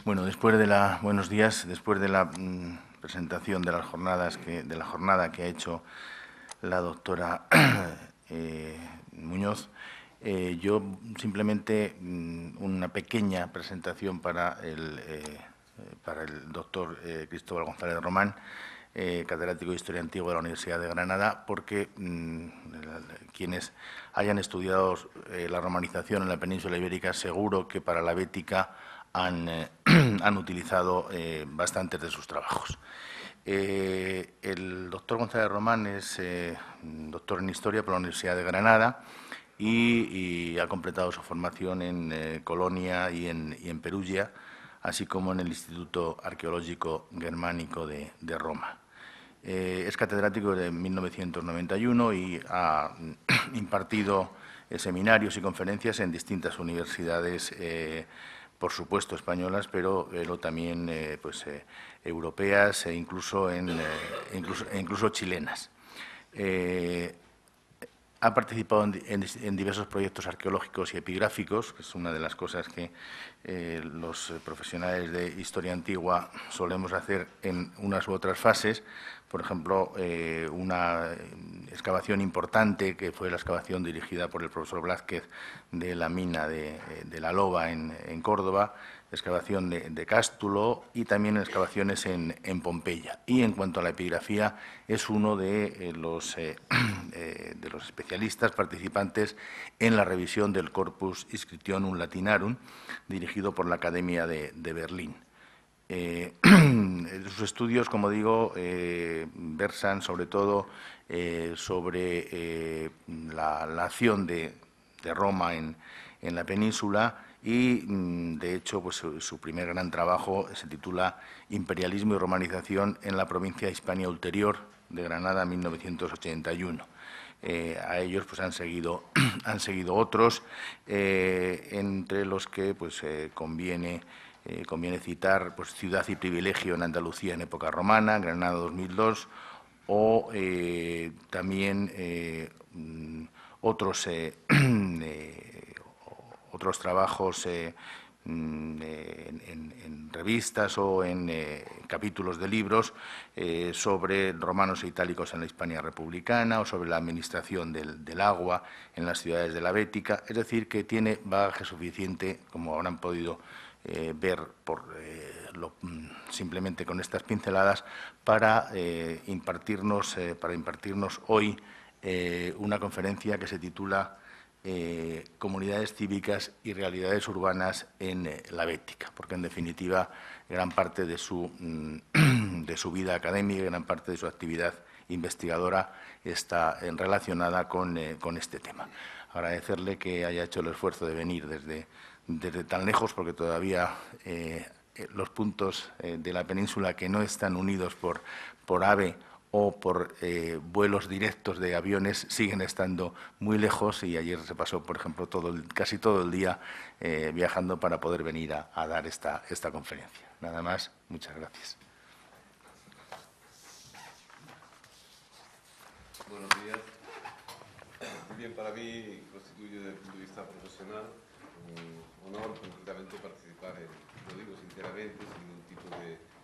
Bueno, buenos días. Después de la presentación de las jornadas de la jornada que ha hecho la doctora Muñoz, yo simplemente una pequeña presentación para el doctor Cristóbal González Román, catedrático de Historia Antigua de la Universidad de Granada, porque quienes hayan estudiado la romanización en la península ibérica, seguro que para la bética han utilizado bastantes de sus trabajos. El doctor González Román es doctor en Historia por la Universidad de Granada y ha completado su formación en Colonia y en Perugia, así como en el Instituto Arqueológico Germánico de Roma. Es catedrático de 1991 y ha impartido seminarios y conferencias en distintas universidades, por supuesto españolas, pero también europeas e incluso chilenas. Ha participado en diversos proyectos arqueológicos y epigráficos, que es una de las cosas que los profesionales de historia antigua solemos hacer en unas u otras fases. Por ejemplo, una excavación importante, que fue la excavación dirigida por el profesor Blázquez de la mina de La Loba en Córdoba, excavación de Cástulo y también excavaciones en Pompeya. Y en cuanto a la epigrafía, es uno de los especialistas participantes en la revisión del Corpus Inscriptionum Latinarum, dirigido por la Academia de Berlín. Sus estudios, como digo, versan sobre todo sobre la acción de Roma en la península y, de hecho, pues, su primer gran trabajo se titula Imperialismo y romanización en la provincia de Hispania Ulterior, de Granada, 1981. A ellos pues han seguido otros, entre los que pues conviene citar pues, Ciudad y Privilegio en Andalucía en época romana, Granada 2002, o también otros trabajos en revistas o en capítulos de libros sobre romanos e itálicos en la Hispania republicana o sobre la administración del agua en las ciudades de la Bética. Es decir, que tiene bagaje suficiente, como habrán podido ver simplemente con estas pinceladas, para impartirnos hoy una conferencia que se titula Comunidades cívicas y realidades urbanas en la Bética, porque en definitiva gran parte de su vida académica y gran parte de su actividad investigadora está relacionada con este tema. Agradecerle que haya hecho el esfuerzo de venir desde tan lejos, porque todavía los puntos de la península que no están unidos por AVE o por vuelos directos de aviones siguen estando muy lejos, y ayer se pasó, por ejemplo, casi todo el día viajando para poder venir a dar esta conferencia. Nada más, muchas gracias. Buenos días. Bien, para mí constituye desde el punto de vista profesional un honor concretamente participar lo digo sinceramente, sin ningún tipo de...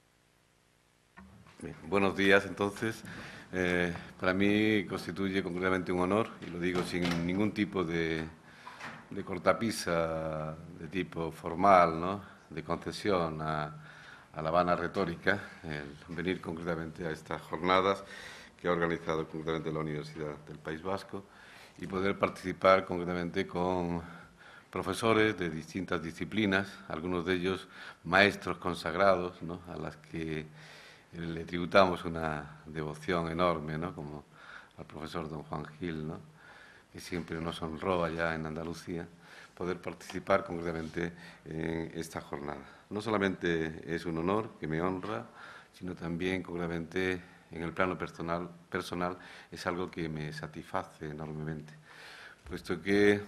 Bien, buenos días, entonces. Para mí constituye concretamente un honor, y lo digo sin ningún tipo de cortapisa de tipo formal, ¿no?, de concesión a la vana retórica, el venir concretamente a estas jornadas que ha organizado concretamente la Universidad del País Vasco y poder participar concretamente con profesores de distintas disciplinas, algunos de ellos maestros consagrados, ¿no?, a las que le tributamos una devoción enorme, ¿no?, como al profesor don Juan Gil, ¿no?, que siempre nos honró allá en Andalucía, poder participar concretamente en esta jornada. No solamente es un honor que me honra, sino también concretamente en el plano personal es algo que me satisface enormemente, puesto que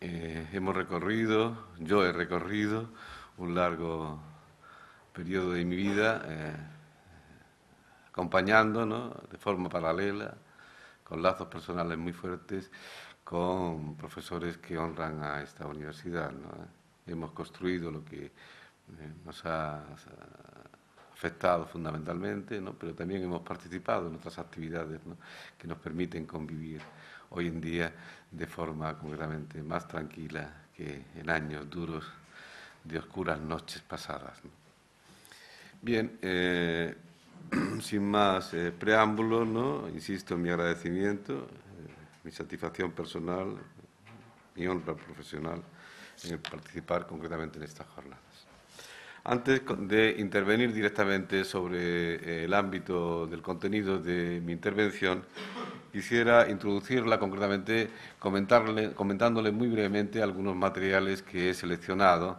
yo he recorrido un largo periodo de mi vida acompañando, ¿no?, de forma paralela, con lazos personales muy fuertes, con profesores que honran a esta universidad, ¿no? Hemos construido lo que nos ha afectado fundamentalmente, ¿no? Pero también hemos participado en otras actividades, ¿no?, que nos permiten convivir hoy en día de forma concretamente más tranquila que en años duros de oscuras noches pasadas, ¿no? Bien, sin más preámbulos, ¿no?, insisto en mi agradecimiento, mi satisfacción personal, mi honra profesional en participar concretamente en estas jornadas. Antes de intervenir directamente sobre el ámbito del contenido de mi intervención, quisiera introducirla concretamente comentándole muy brevemente algunos materiales que he seleccionado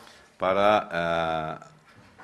para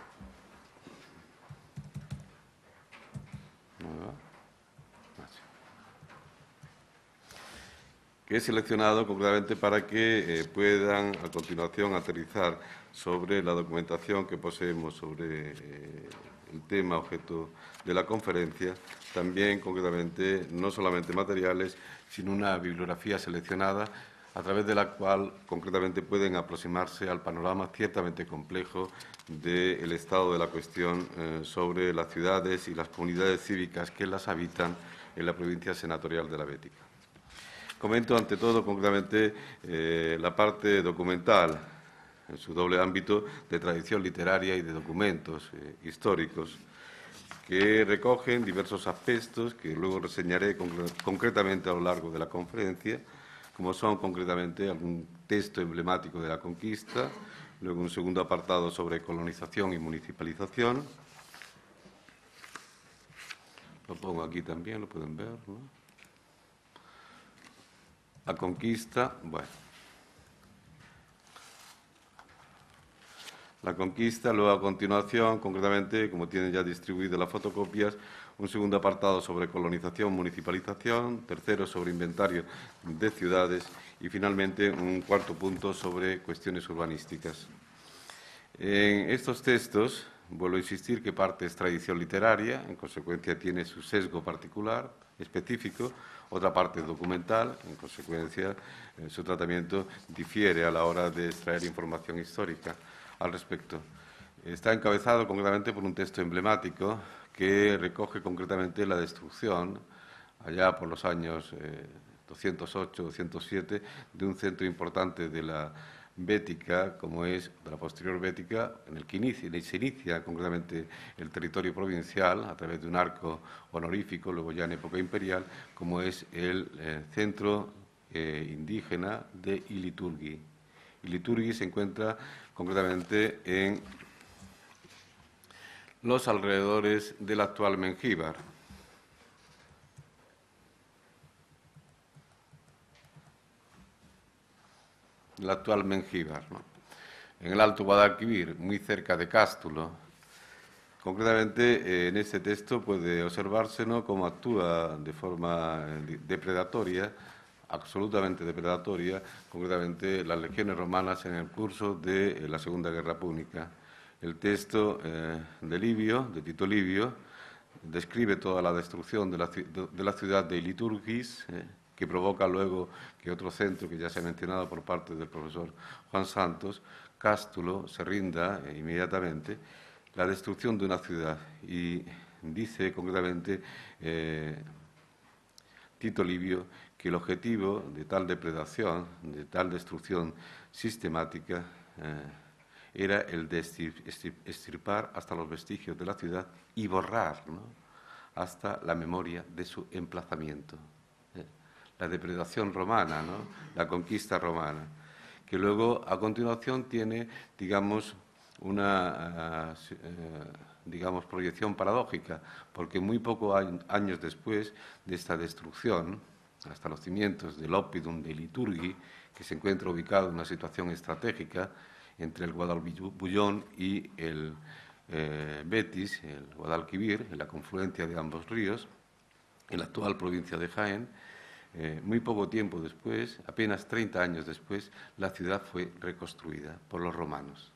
concretamente para que puedan a continuación aterrizar sobre la documentación que poseemos sobre el tema objeto de la conferencia, también concretamente no solamente materiales, sino una bibliografía seleccionada a través de la cual concretamente pueden aproximarse al panorama ciertamente complejo del estado de la cuestión sobre las ciudades y las comunidades cívicas que las habitan en la provincia senatorial de la Bética. Comento ante todo concretamente la parte documental, en su doble ámbito de tradición literaria y de documentos históricos, que recogen diversos aspectos que luego reseñaré concretamente a lo largo de la conferencia, como son concretamente algún texto emblemático de la conquista, luego un segundo apartado sobre colonización y municipalización. Lo pongo aquí también, lo pueden ver, ¿no? La conquista, bueno. La conquista, luego a continuación, concretamente, como tienen ya distribuido las fotocopias, un segundo apartado sobre colonización, municipalización, tercero sobre inventario de ciudades y, finalmente, un cuarto punto sobre cuestiones urbanísticas. En estos textos, vuelvo a insistir que parte es tradición literaria, en consecuencia tiene su sesgo particular, específico, otra parte es documental, en consecuencia su tratamiento difiere a la hora de extraer información histórica al respecto. Está encabezado concretamente por un texto emblemático que recoge concretamente la destrucción, allá por los años 208-207, de un centro importante de la Bética, como es de la posterior Bética, en el que se inicia concretamente el territorio provincial a través de un arco honorífico, luego ya en época imperial, como es el centro indígena de Iliturgi. Iliturgi se encuentra concretamente en los alrededores del actual Mengíbar. El actual Mengíbar, ¿no?, en el Alto Guadalquivir, muy cerca de Cástulo. Concretamente, en este texto puede observarse, ¿no?, cómo actúa de forma depredatoria, absolutamente depredatoria, concretamente las legiones romanas en el curso de la Segunda Guerra Púnica. El texto de Tito Livio, describe toda la destrucción de la ciudad de Iliturgis, que provoca luego que otro centro, que ya se ha mencionado por parte del profesor Juan Santos, Cástulo, se rinda inmediatamente, la destrucción de una ciudad. Y dice concretamente Tito Livio que el objetivo de tal depredación, de tal destrucción sistemática, era el de extirpar hasta los vestigios de la ciudad y borrar, ¿no?, hasta la memoria de su emplazamiento. La depredación romana, ¿no?, la conquista romana, que luego a continuación tiene, digamos, una proyección paradójica, porque muy pocos años después de esta destrucción, hasta los cimientos del Oppidum de Iliturgi, que se encuentra ubicado en una situación estratégica entre el Guadalbullón y el Betis, el Guadalquivir, en la confluencia de ambos ríos, en la actual provincia de Jaén. Muy poco tiempo después, apenas 30 años después, la ciudad fue reconstruida por los romanos.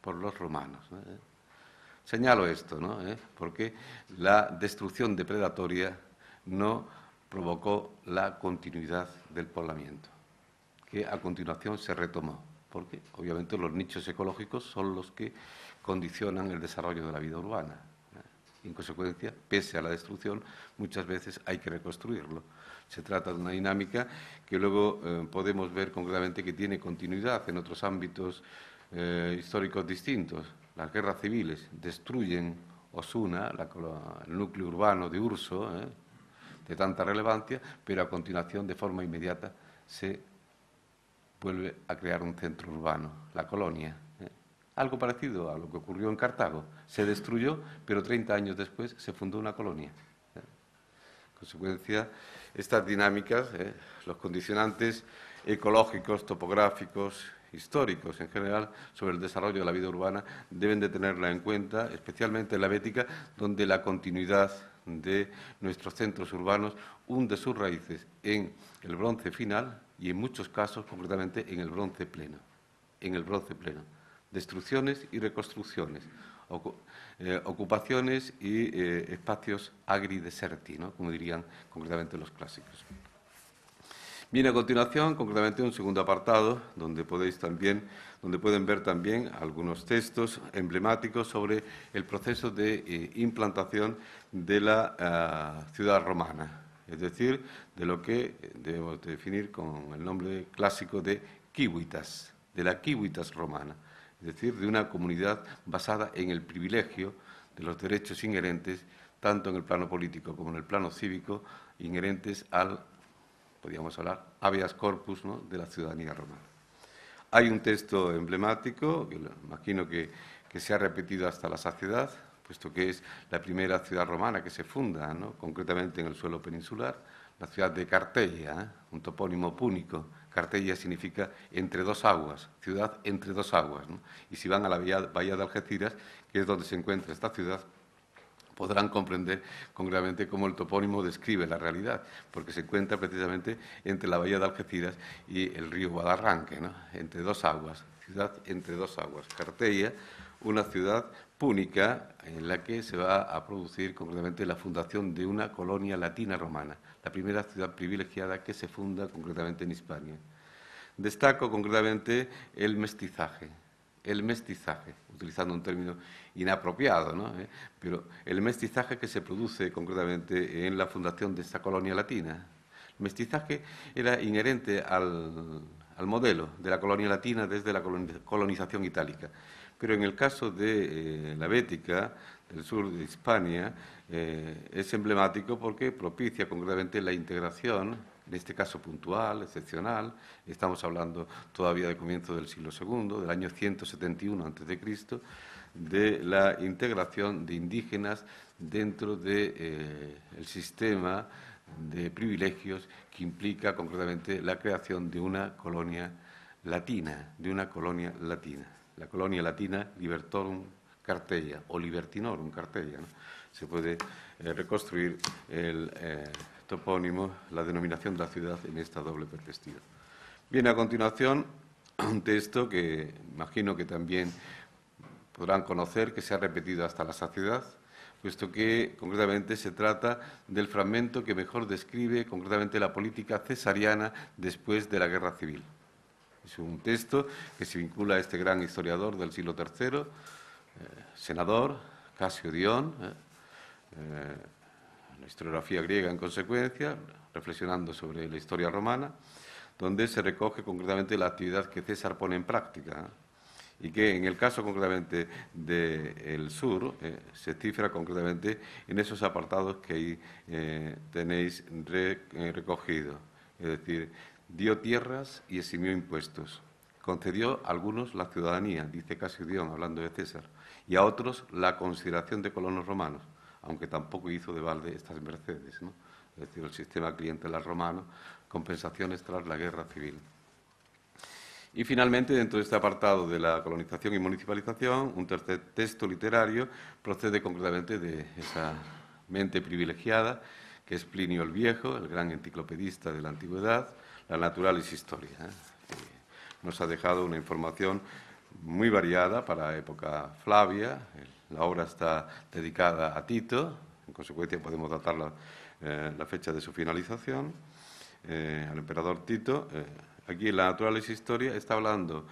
Señalo esto, ¿no?, porque la destrucción depredatoria no provocó la continuidad del poblamiento, que a continuación se retomó porque obviamente los nichos ecológicos son los que condicionan el desarrollo de la vida urbana. En consecuencia, pese a la destrucción, muchas veces hay que reconstruirlo. Se trata de una dinámica que luego podemos ver concretamente que tiene continuidad en otros ámbitos históricos distintos. Las guerras civiles destruyen Osuna, el núcleo urbano de Urso, de tanta relevancia, pero a continuación, de forma inmediata, se vuelve a crear un centro urbano, la colonia. Algo parecido a lo que ocurrió en Cartago. Se destruyó, pero 30 años después se fundó una colonia. En consecuencia, estas dinámicas, los condicionantes ecológicos, topográficos, históricos en general, sobre el desarrollo de la vida urbana, deben de tenerla en cuenta, especialmente en la Bética, donde la continuidad de nuestros centros urbanos hunde sus raíces en el bronce final y, en muchos casos, concretamente, en el bronce pleno. En el bronce pleno. Destrucciones y reconstrucciones, ocupaciones y espacios agri-deserti, ¿no?, como dirían concretamente los clásicos. Viene a continuación, concretamente, un segundo apartado donde pueden ver también algunos textos emblemáticos sobre el proceso de implantación de la ciudad romana, es decir, de lo que debemos definir con el nombre clásico de civitas, de la civitas romana. Es decir, de una comunidad basada en el privilegio de los derechos inherentes, tanto en el plano político como en el plano cívico, inherentes al, podríamos hablar, habeas corpus, ¿no?, de la ciudadanía romana. Hay un texto emblemático, que imagino que se ha repetido hasta la saciedad, puesto que es la primera ciudad romana que se funda, ¿no?, concretamente en el suelo peninsular, la ciudad de Carteia, un topónimo púnico. Carteia significa entre dos aguas, ciudad entre dos aguas, ¿no? Y si van a la bahía de Algeciras, que es donde se encuentra esta ciudad, podrán comprender concretamente cómo el topónimo describe la realidad, porque se encuentra precisamente entre la bahía de Algeciras y el río Guadarranque, ¿no?, entre dos aguas, ciudad entre dos aguas. Carteia, una ciudad púnica en la que se va a producir concretamente la fundación de una colonia latina romana, la primera ciudad privilegiada que se funda concretamente en Hispania. Destaco concretamente el mestizaje, utilizando un término inapropiado, ¿no?, pero el mestizaje que se produce concretamente en la fundación de esta colonia latina. El mestizaje era inherente al modelo de la colonia latina desde la colonización itálica. Pero en el caso de la Bética, del sur de Hispania, es emblemático porque propicia concretamente la integración, en este caso puntual, excepcional. Estamos hablando todavía de comienzo del siglo II, del año 171 a.C., de la integración de indígenas dentro del sistema de privilegios que implica concretamente la creación de una colonia latina, La colonia latina Libertorum Carteia o Libertinorum Carteia, ¿no? Se puede reconstruir el topónimo, la denominación de la ciudad en esta doble perspectiva. Viene a continuación un texto que imagino que también podrán conocer, que se ha repetido hasta la saciedad, puesto que concretamente se trata del fragmento que mejor describe concretamente la política cesariana después de la Guerra Civil. Es un texto que se vincula a este gran historiador del siglo III, senador, Casio Dión, la historiografía griega en consecuencia, reflexionando sobre la historia romana, donde se recoge concretamente la actividad que César pone en práctica, y que en el caso concretamente del sur se cifra concretamente en esos apartados que ahí tenéis recogido, es decir, dio tierras y eximió impuestos, concedió a algunos la ciudadanía, dice Casio Dión, hablando de César, y a otros la consideración de colonos romanos, aunque tampoco hizo de balde estas mercedes, ¿no? Es decir, el sistema clientelar romano, compensaciones tras la guerra civil. Y finalmente, dentro de este apartado de la colonización y municipalización, un tercer texto literario procede concretamente de esa mente privilegiada, que es Plinio el Viejo, el gran enciclopedista de la antigüedad, la Naturalis Historia. Nos ha dejado una información muy variada para la época Flavia. La obra está dedicada a Tito, en consecuencia podemos datar la fecha de su finalización, al emperador Tito. Aquí en la Naturalis Historia está hablando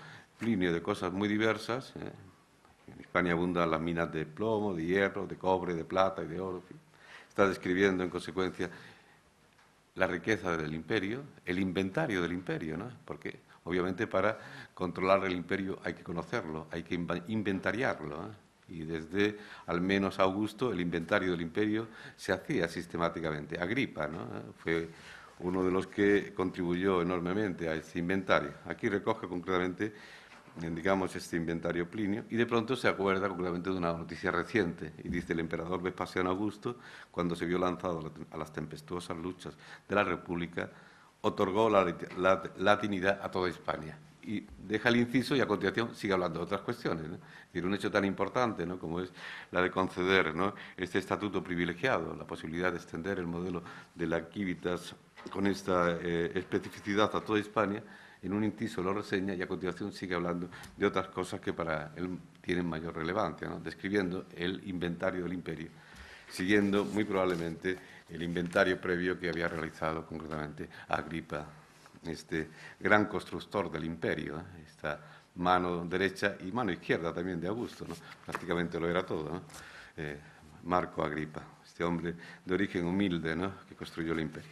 Plinio de cosas muy diversas. En Hispania abundan las minas de plomo, de hierro, de cobre, de plata y de oro. En fin. Está describiendo, en consecuencia, la riqueza del imperio, el inventario del imperio, ¿no? Porque, obviamente, para controlar el imperio hay que conocerlo, hay que inventariarlo, ¿eh? Y desde, al menos Augusto, el inventario del imperio se hacía sistemáticamente. Agripa, ¿no? Fue uno de los que contribuyó enormemente a este inventario. Aquí recoge concretamente, digamos, este inventario Plinio, y de pronto se acuerda concretamente de una noticia reciente, y dice: el emperador Vespasiano Augusto, cuando se vio lanzado a las tempestuosas luchas de la República, otorgó la latinidad a toda Hispania. Y deja el inciso y a continuación sigue hablando de otras cuestiones, ¿no? Es decir, un hecho tan importante, ¿no?, como es la de conceder, ¿no?, este estatuto privilegiado, la posibilidad de extender el modelo de la civitas con esta especificidad a toda Hispania. En un inciso lo reseña y a continuación sigue hablando de otras cosas que para él tienen mayor relevancia, ¿no?, describiendo el inventario del imperio, siguiendo muy probablemente el inventario previo que había realizado concretamente Agripa, este gran constructor del imperio, esta mano derecha y mano izquierda también de Augusto, ¿no? Prácticamente lo era todo, ¿no? Marco Agripa, este hombre de origen humilde, ¿no?, que construyó el imperio.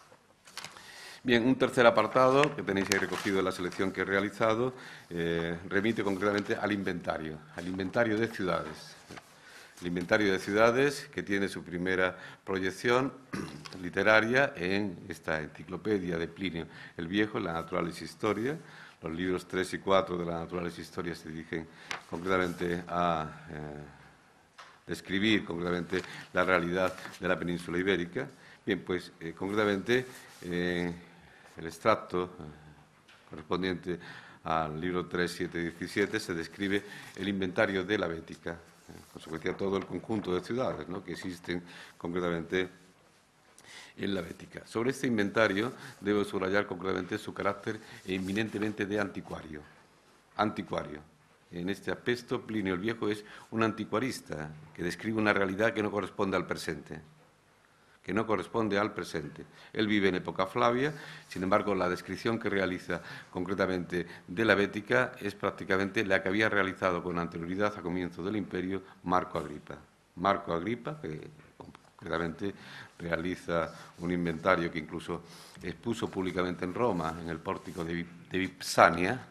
Bien, un tercer apartado que tenéis ahí recogido en la selección que he realizado remite concretamente al inventario de ciudades. El inventario de ciudades, que tiene su primera proyección literaria en esta enciclopedia de Plinio el Viejo, la Naturalis Historia. Los libros 3 y 4 de la Naturalis Historia se dirigen concretamente a describir concretamente la realidad de la península ibérica. Bien, pues concretamente el extracto correspondiente al libro 3, 7 y 17 se describe el inventario de la Bética, en consecuencia todo el conjunto de ciudades, ¿no?, que existen concretamente en la Bética. Sobre este inventario debo subrayar concretamente su carácter eminentemente de anticuario. En este aspecto, Plinio el Viejo es un anticuarista que describe una realidad que no corresponde al presente. Él vive en época Flavia, sin embargo, la descripción que realiza concretamente de la Bética es prácticamente la que había realizado con anterioridad a comienzo del imperio Marco Agripa. Marco Agripa, que concretamente realiza un inventario que incluso expuso públicamente en Roma, en el pórtico de Vipsania,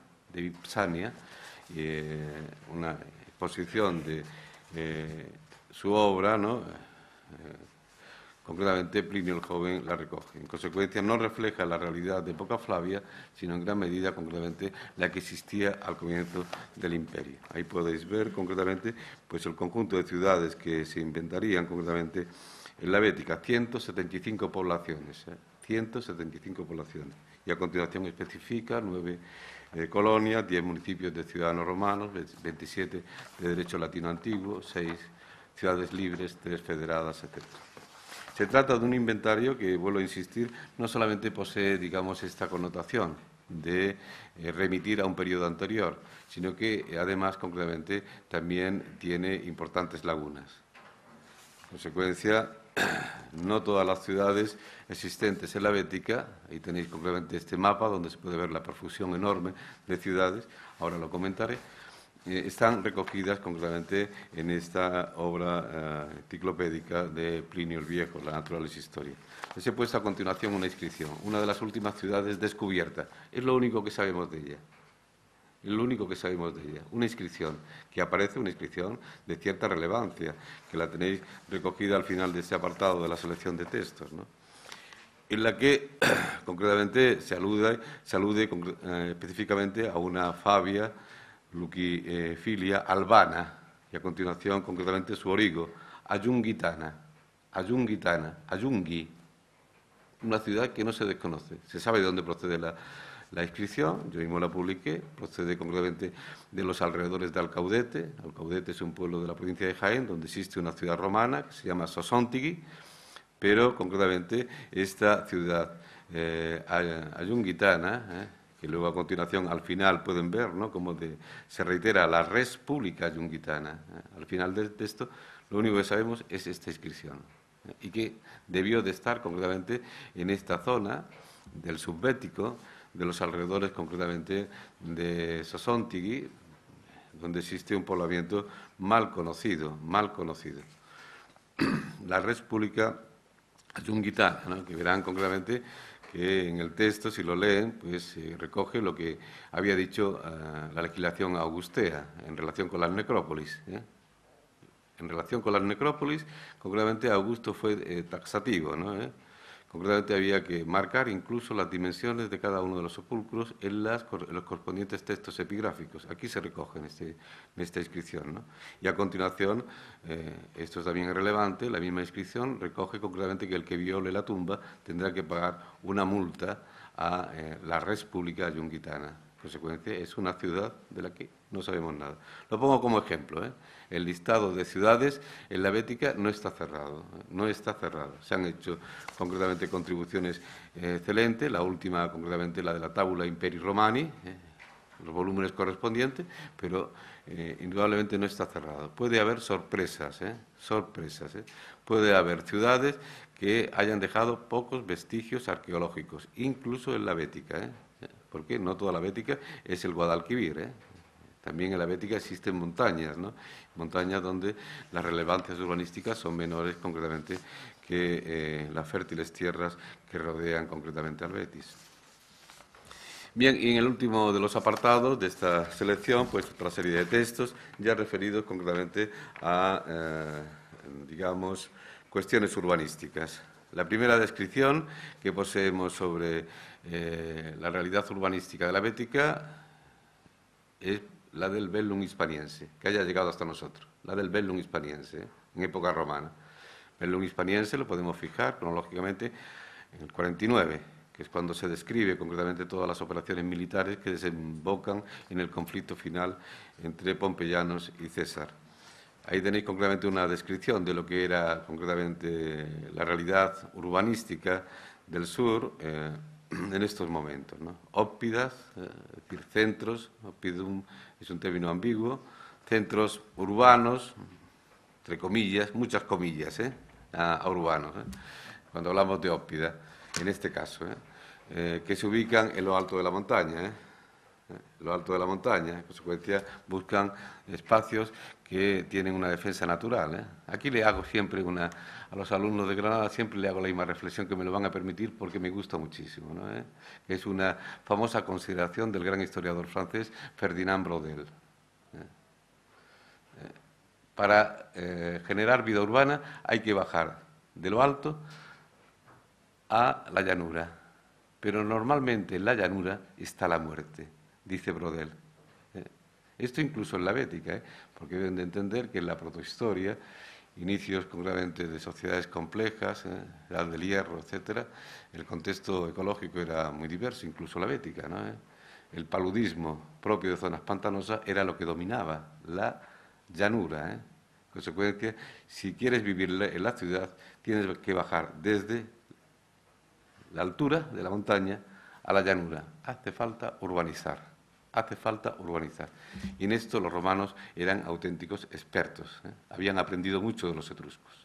una exposición de su obra, ¿no?, concretamente Plinio el Joven la recoge. En consecuencia, no refleja la realidad de época Flavia, sino en gran medida, concretamente, la que existía al comienzo del imperio. Ahí podéis ver, concretamente, pues el conjunto de ciudades que se inventarían, concretamente, en la Bética, 175 poblaciones, 175 poblaciones. Y a continuación especifica 9 colonias, 10 municipios de ciudadanos romanos, 27 de derecho latino antiguo, 6 ciudades libres, 3 federadas, etc. Se trata de un inventario que, vuelvo a insistir, no solamente posee, digamos, esta connotación de remitir a un periodo anterior, sino que, además, concretamente, también tiene importantes lagunas. En consecuencia, no todas las ciudades existentes en la Bética, ahí tenéis concretamente este mapa donde se puede ver la profusión enorme de ciudades, ahora lo comentaré, están recogidas concretamente en esta obra enciclopédica de Plinio el Viejo, la Naturalis Historia. Les he puesto a continuación una inscripción, una de las últimas ciudades descubiertas. Es lo único que sabemos de ella. Una inscripción que aparece, una inscripción de cierta relevancia, que la tenéis recogida al final de este apartado de la selección de textos, ¿no?, en la que concretamente se alude específicamente a una Fabia Lucifilia albana, y a continuación, concretamente, su origo, Ayungui, una ciudad que no se desconoce. Se sabe de dónde procede la inscripción, yo mismo la publiqué, procede concretamente de los alrededores de Alcaudete. Alcaudete es un pueblo de la provincia de Jaén, donde existe una ciudad romana que se llama Sosontigui, pero concretamente esta ciudad ayunguitana, que luego a continuación, al final, pueden ver, ¿no?, cómo se reitera la res pública ayunguitana. Al final de esto, lo único que sabemos es esta inscripción, y que debió de estar concretamente en esta zona del Subbético, de los alrededores, concretamente de Sasontigui, donde existe un poblamiento mal conocido. La República Ayunguitana, ¿no? Que verán concretamente que en el texto, si lo leen, pues recoge lo que había dicho la legislación augustea en relación con las necrópolis. En relación con las necrópolis, concretamente Augusto fue taxativo, ¿no? Concretamente había que marcar incluso las dimensiones de cada uno de los sepulcros en los correspondientes textos epigráficos. Aquí se recoge en esta inscripción, ¿no? Y a continuación, esto también es relevante, la misma inscripción recoge concretamente que el que viole la tumba tendrá que pagar una multa a la República Ayunguitana. En consecuencia, es una ciudad de la que no sabemos nada. Lo pongo como ejemplo, ¿eh? El listado de ciudades en la Bética no está cerrado, no está cerrado. Se han hecho concretamente contribuciones excelentes, la última concretamente la de la Tabula Imperi Romani, los volúmenes correspondientes, pero indudablemente no está cerrado. Puede haber sorpresas, sorpresas. Puede haber ciudades que hayan dejado pocos vestigios arqueológicos, incluso en la Bética, porque no toda la Bética es el Guadalquivir, También en la Bética existen montañas, ¿no? Montañas donde las relevancias urbanísticas son menores concretamente que las fértiles tierras que rodean concretamente al Betis. Bien, y en el último de los apartados de esta selección, pues otra serie de textos ya referidos concretamente a, digamos, cuestiones urbanísticas. La primera descripción que poseemos sobre la realidad urbanística de la Bética es la del Bellum hispaniense, que haya llegado hasta nosotros, la del Bellum hispaniense, en época romana. Bellum hispaniense lo podemos fijar cronológicamente en el 49, que es cuando se describe concretamente todas las operaciones militares que desembocan en el conflicto final entre pompeyanos y César. Ahí tenéis concretamente una descripción de lo que era concretamente la realidad urbanística del sur en estos momentos, ¿no? Óppidas, es decir, centros, oppidum es un término ambiguo, centros urbanos, entre comillas, muchas comillas, a urbanos, cuando hablamos de óppida, en este caso, que se ubican en lo alto de la montaña, lo alto de la montaña, en consecuencia buscan espacios que tienen una defensa natural. Aquí le hago siempre a los alumnos de Granada siempre le hago la misma reflexión que me lo van a permitir porque me gusta muchísimo, ¿no? Que es una famosa consideración del gran historiador francés Ferdinand Braudel. Para generar vida urbana hay que bajar de lo alto a la llanura, pero normalmente en la llanura está la muerte, dice Braudel. Esto incluso en la Bética, porque deben de entender que en la protohistoria, inicios concretamente de sociedades complejas, edad del hierro, etcétera, el contexto ecológico era muy diverso, incluso la Bética, ¿no? El paludismo propio de zonas pantanosas era lo que dominaba la llanura. En consecuencia, si quieres vivir en la ciudad, tienes que bajar desde la altura de la montaña a la llanura. Hace falta urbanizar. Hace falta urbanizar. Y en esto los romanos eran auténticos expertos. Habían aprendido mucho de los etruscos.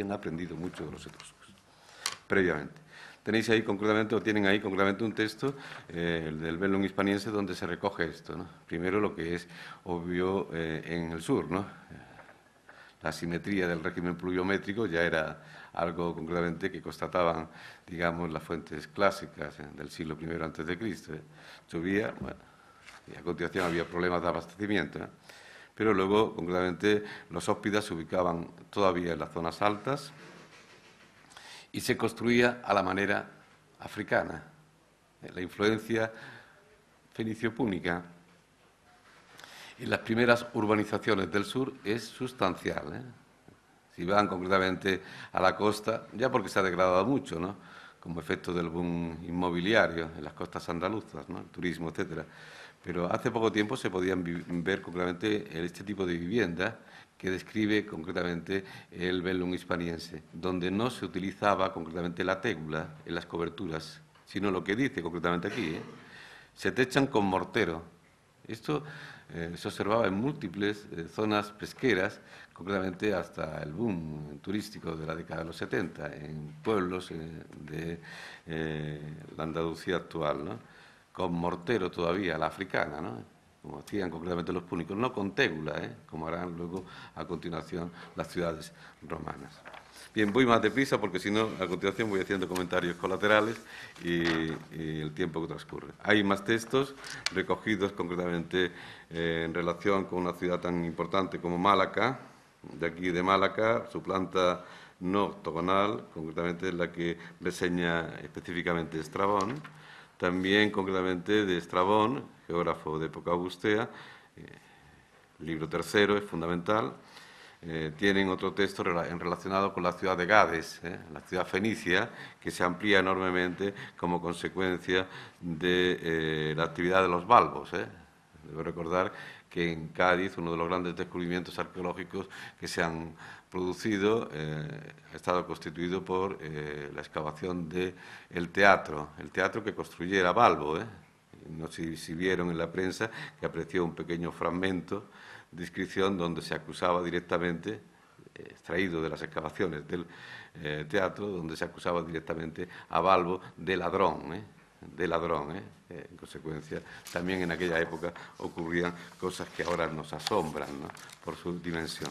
Previamente. Tenéis ahí concretamente, o tienen ahí concretamente un texto, el del Bellum hispaniense, donde se recoge esto, ¿no? Primero lo que es obvio en el sur, ¿no? La asimetría del régimen pluviométrico ya era algo concretamente que constataban, digamos, las fuentes clásicas del siglo I a.C. Llovía, bueno, y a continuación había problemas de abastecimiento, pero luego, concretamente, los hóspidas se ubicaban todavía en las zonas altas y se construía a la manera africana. La influencia fenicio-púnica en las primeras urbanizaciones del sur es sustancial. Si van concretamente a la costa, ya porque se ha degradado mucho, ¿no? Como efecto del boom inmobiliario en las costas andaluzas, ¿no? El turismo, etcétera. Pero hace poco tiempo se podían ver concretamente este tipo de vivienda que describe concretamente el Bellum hispaniense, donde no se utilizaba concretamente la tégula en las coberturas, sino lo que dice concretamente aquí, se techan con mortero. Esto se observaba en múltiples zonas pesqueras, concretamente hasta el boom turístico de la década de los 70, en pueblos de la Andalucía actual, ¿no? con mortero todavía, la africana, ¿no? Como hacían concretamente los púnicos, no con tégula, como harán luego a continuación las ciudades romanas. Bien, voy más deprisa porque si no, a continuación voy haciendo comentarios colaterales y el tiempo que transcurre. Hay más textos recogidos concretamente en relación con una ciudad tan importante como Malaca. De aquí de Malaca, su planta no octogonal, concretamente es la que reseña específicamente Estrabón. También concretamente de Estrabón, geógrafo de época augustea, libro tercero, es fundamental. Tienen otro texto relacionado con la ciudad de Gades, la ciudad fenicia, que se amplía enormemente como consecuencia de la actividad de los balbos. Debo recordar que en Cádiz uno de los grandes descubrimientos arqueológicos que se han producido ha estado constituido por la excavación del teatro, el teatro que construyera Balbo. No sé si vieron en la prensa que apreció un pequeño fragmento de inscripción donde se acusaba directamente, extraído de las excavaciones del teatro, donde se acusaba directamente a Balbo de ladrón, en consecuencia, también en aquella época ocurrían cosas que ahora nos asombran, ¿no?, por su dimensión.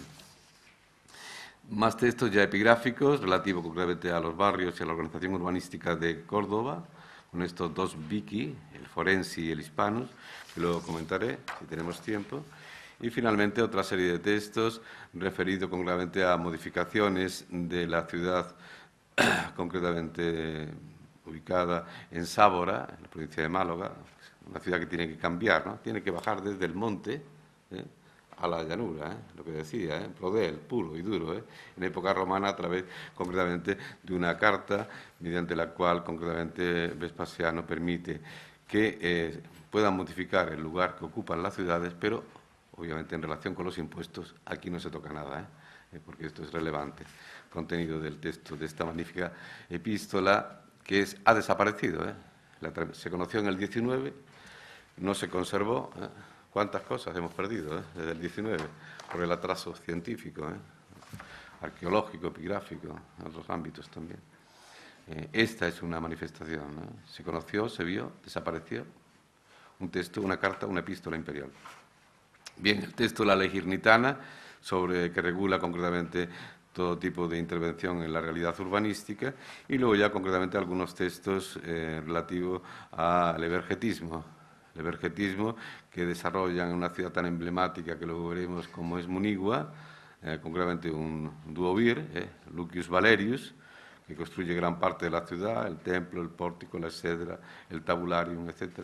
Más textos ya epigráficos, relativos concretamente a los barrios y a la organización urbanística de Córdoba, con estos dos Vicky, el Forensi y el Hispanus, que luego comentaré, si tenemos tiempo. Y, finalmente, otra serie de textos referidos concretamente a modificaciones de la ciudad, concretamente ubicada en Sábora, en la provincia de Málaga, una ciudad que tiene que cambiar, ¿no? Tiene que bajar desde el monte a la llanura, lo que decía, prodel, puro y duro, en época romana, a través concretamente de una carta mediante la cual concretamente Vespasiano permite que puedan modificar el lugar que ocupan las ciudades, pero obviamente en relación con los impuestos aquí no se toca nada, porque esto es relevante. Contenido del texto de esta magnífica epístola que ha desaparecido. Se conoció en el 19, no se conservó. ¿Cuántas cosas hemos perdido desde el 19? Por el atraso científico, arqueológico, epigráfico, en otros ámbitos también. Esta es una manifestación. Se conoció, se vio, desapareció. Un texto, una carta, una epístola imperial. Bien, el texto de la Ley Girnitana, que regula concretamente todo tipo de intervención en la realidad urbanística, y luego ya concretamente algunos textos relativos al evergetismo. El evergetismo que desarrollan en una ciudad tan emblemática que luego veremos como es Munigua, concretamente un duovir, Lucius Valerius, que construye gran parte de la ciudad, el templo, el pórtico, la exedra, el tabularium, etc.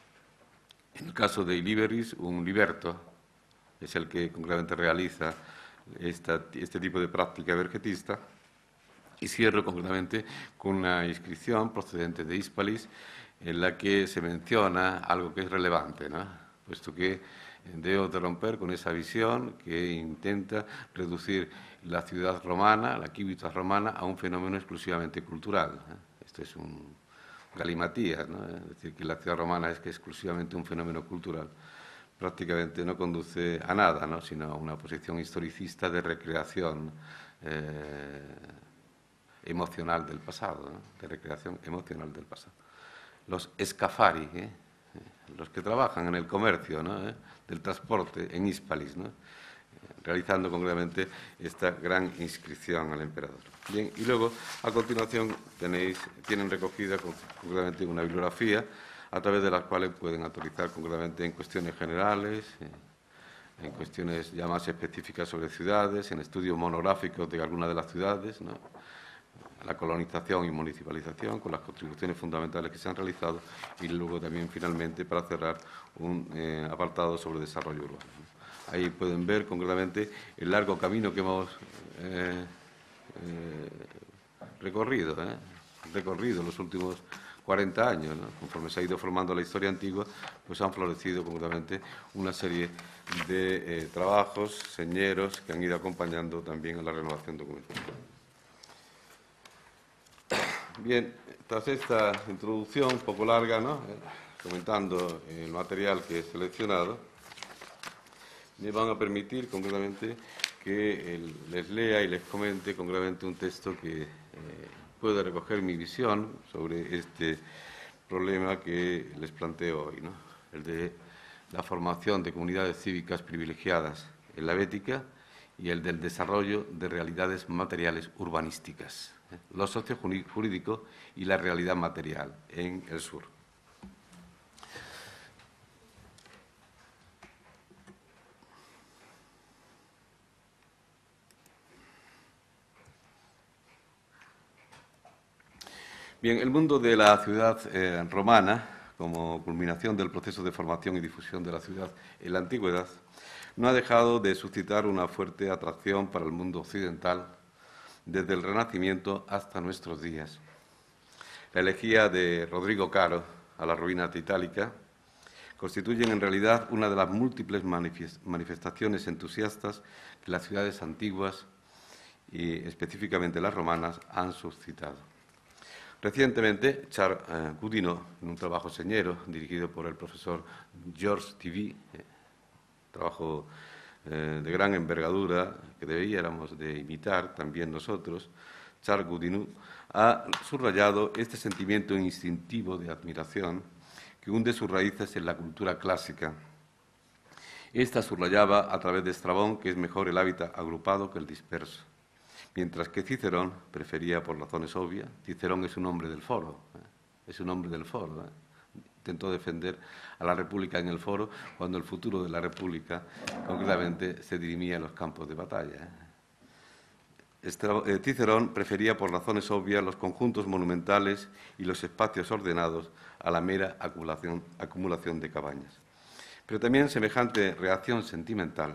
En el caso de Iliberis, un liberto, es el que concretamente realiza este tipo de práctica evergetista. Y cierro concretamente con una inscripción procedente de Hispalis, en la que se menciona algo que es relevante, ¿no?, puesto que debo de romper con esa visión que intenta reducir la ciudad romana, la civitas romana, a un fenómeno exclusivamente cultural. Esto es un galimatías, ¿no?, es decir, que la ciudad romana es que exclusivamente un fenómeno cultural. Prácticamente no conduce a nada, ¿no?, sino a una posición historicista de recreación emocional del pasado, ¿no?, de recreación emocional del pasado. Los escafari, los que trabajan en el comercio, ¿no?, del transporte en Hispalis, ¿no?, realizando concretamente esta gran inscripción al emperador. Bien, y luego, a continuación, tienen recogida concretamente una bibliografía a través de las cuales pueden autorizar concretamente en cuestiones generales, en cuestiones ya más específicas sobre ciudades, en estudios monográficos de algunas de las ciudades, ¿no?, la colonización y municipalización, con las contribuciones fundamentales que se han realizado, y luego también, finalmente, para cerrar, un apartado sobre desarrollo urbano. Ahí pueden ver concretamente el largo camino que hemos recorrido los últimos 40 años, ¿no? Conforme se ha ido formando la historia antigua, pues han florecido concretamente una serie de trabajos señeros que han ido acompañando también a la renovación documental. Bien, tras esta introducción un poco larga, ¿no?, comentando el material que he seleccionado, me van a permitir concretamente que les lea y les comente concretamente un texto que puede recoger mi visión sobre este problema que les planteo hoy, ¿no? El de la formación de comunidades cívicas privilegiadas en la Bética y el del desarrollo de realidades materiales urbanísticas, lo sociojurídico y la realidad material en el sur. Bien, el mundo de la ciudad romana, como culminación del proceso de formación y difusión de la ciudad en la antigüedad, no ha dejado de suscitar una fuerte atracción para el mundo occidental desde el Renacimiento hasta nuestros días. La elegía de Rodrigo Caro a las ruinas de Itálica constituyen en realidad una de las múltiples manifestaciones entusiastas que las ciudades antiguas y específicamente las romanas han suscitado. Recientemente, Charles Goodinow, en un trabajo señero dirigido por el profesor Georges Tivy, trabajo de gran envergadura que deberíamos de imitar también nosotros, Charles Goodinow ha subrayado este sentimiento instintivo de admiración que hunde sus raíces en la cultura clásica. Esta subrayaba a través de Estrabón que es mejor el hábitat agrupado que el disperso. Mientras que Cicerón prefería, por razones obvias, Cicerón es un hombre del foro, es un hombre del foro. Intentó defender a la República en el foro cuando el futuro de la República, concretamente, se dirimía en los campos de batalla. Cicerón prefería, por razones obvias, los conjuntos monumentales y los espacios ordenados a la mera acumulación de cabañas. Pero también semejante reacción sentimental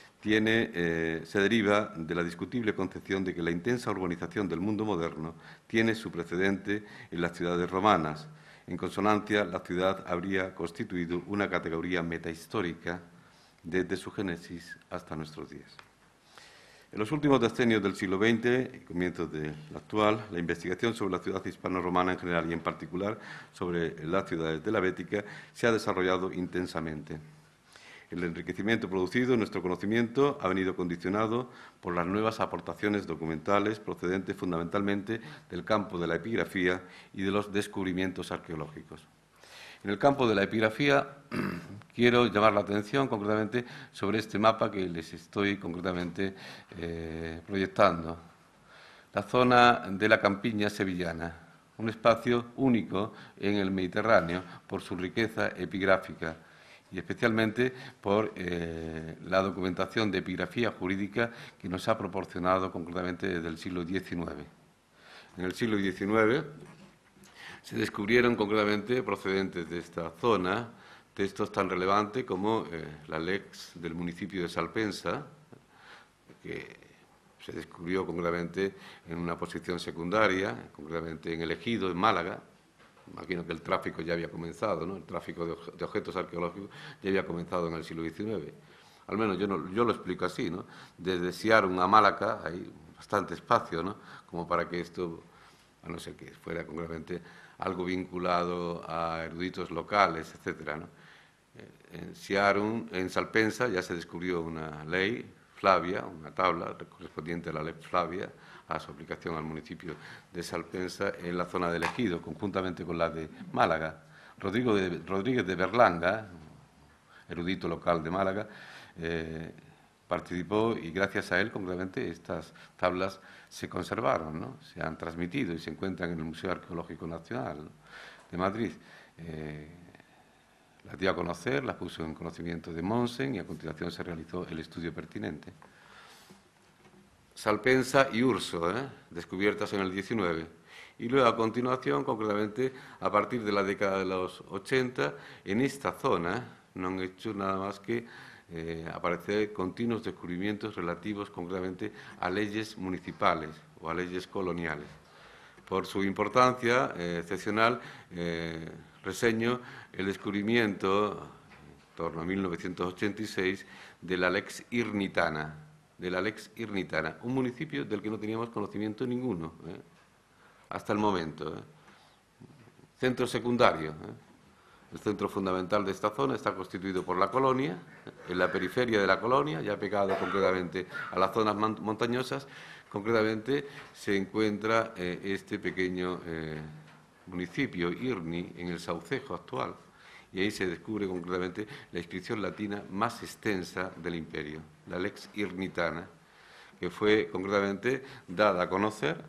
se deriva de la discutible concepción de que la intensa urbanización del mundo moderno tiene su precedente en las ciudades romanas. En consonancia, la ciudad habría constituido una categoría metahistórica desde su génesis hasta nuestros días. En los últimos decenios del siglo XX y comienzos del actual, la investigación sobre la ciudad hispano-romana en general y en particular sobre las ciudades de la Bética se ha desarrollado intensamente. El enriquecimiento producido en nuestro conocimiento ha venido condicionado por las nuevas aportaciones documentales procedentes fundamentalmente del campo de la epigrafía y de los descubrimientos arqueológicos. En el campo de la epigrafía quiero llamar la atención concretamente sobre este mapa que les estoy concretamente proyectando. La zona de la campiña sevillana, un espacio único en el Mediterráneo por su riqueza epigráfica y especialmente por la documentación de epigrafía jurídica que nos ha proporcionado concretamente desde el siglo XIX. En el siglo XIX se descubrieron concretamente, procedentes de esta zona, textos tan relevantes como la Lex del municipio de Salpensa, que se descubrió concretamente en una posición secundaria, concretamente en el Ejido, en Málaga. Imagino que el tráfico ya había comenzado, ¿no? El tráfico de objetos arqueológicos ya había comenzado en el siglo XIX. Al menos yo lo explico así, ¿no? Desde Siarun a Málaga hay bastante espacio, ¿no? Como para que esto, a no ser que fuera concretamente algo vinculado a eruditos locales, etcétera, ¿no? En Siarun, en Salpensa, ya se descubrió una ley, Flavia, una tabla correspondiente a la ley Flavia, a su aplicación al municipio de Salpensa en la zona del Ejido, conjuntamente con la de Málaga. Rodríguez de Berlanga, erudito local de Málaga, participó y gracias a él, concretamente, estas tablas se conservaron, ¿no? Se han transmitido y se encuentran en el Museo Arqueológico Nacional de Madrid. Las dio a conocer, las puso en conocimiento de Monsen y a continuación se realizó el estudio pertinente. Salpensa y Urso, descubiertas en el 19. Y luego, a continuación, concretamente, a partir de la década de los 80, en esta zona no han hecho nada más que aparecer continuos descubrimientos relativos, concretamente, a leyes municipales o a leyes coloniales. Por su importancia excepcional, reseño el descubrimiento, en torno a 1986, de la Lex Irnitana, un municipio del que no teníamos conocimiento ninguno, hasta el momento. Centro secundario. El centro fundamental de esta zona está constituido por la colonia, en la periferia de la colonia, ya pegado concretamente a las zonas montañosas, concretamente se encuentra este pequeño municipio Irni, en el Saucejo actual, y ahí se descubre concretamente la inscripción latina más extensa del imperio, la Lex Irnitana, que fue concretamente dada a conocer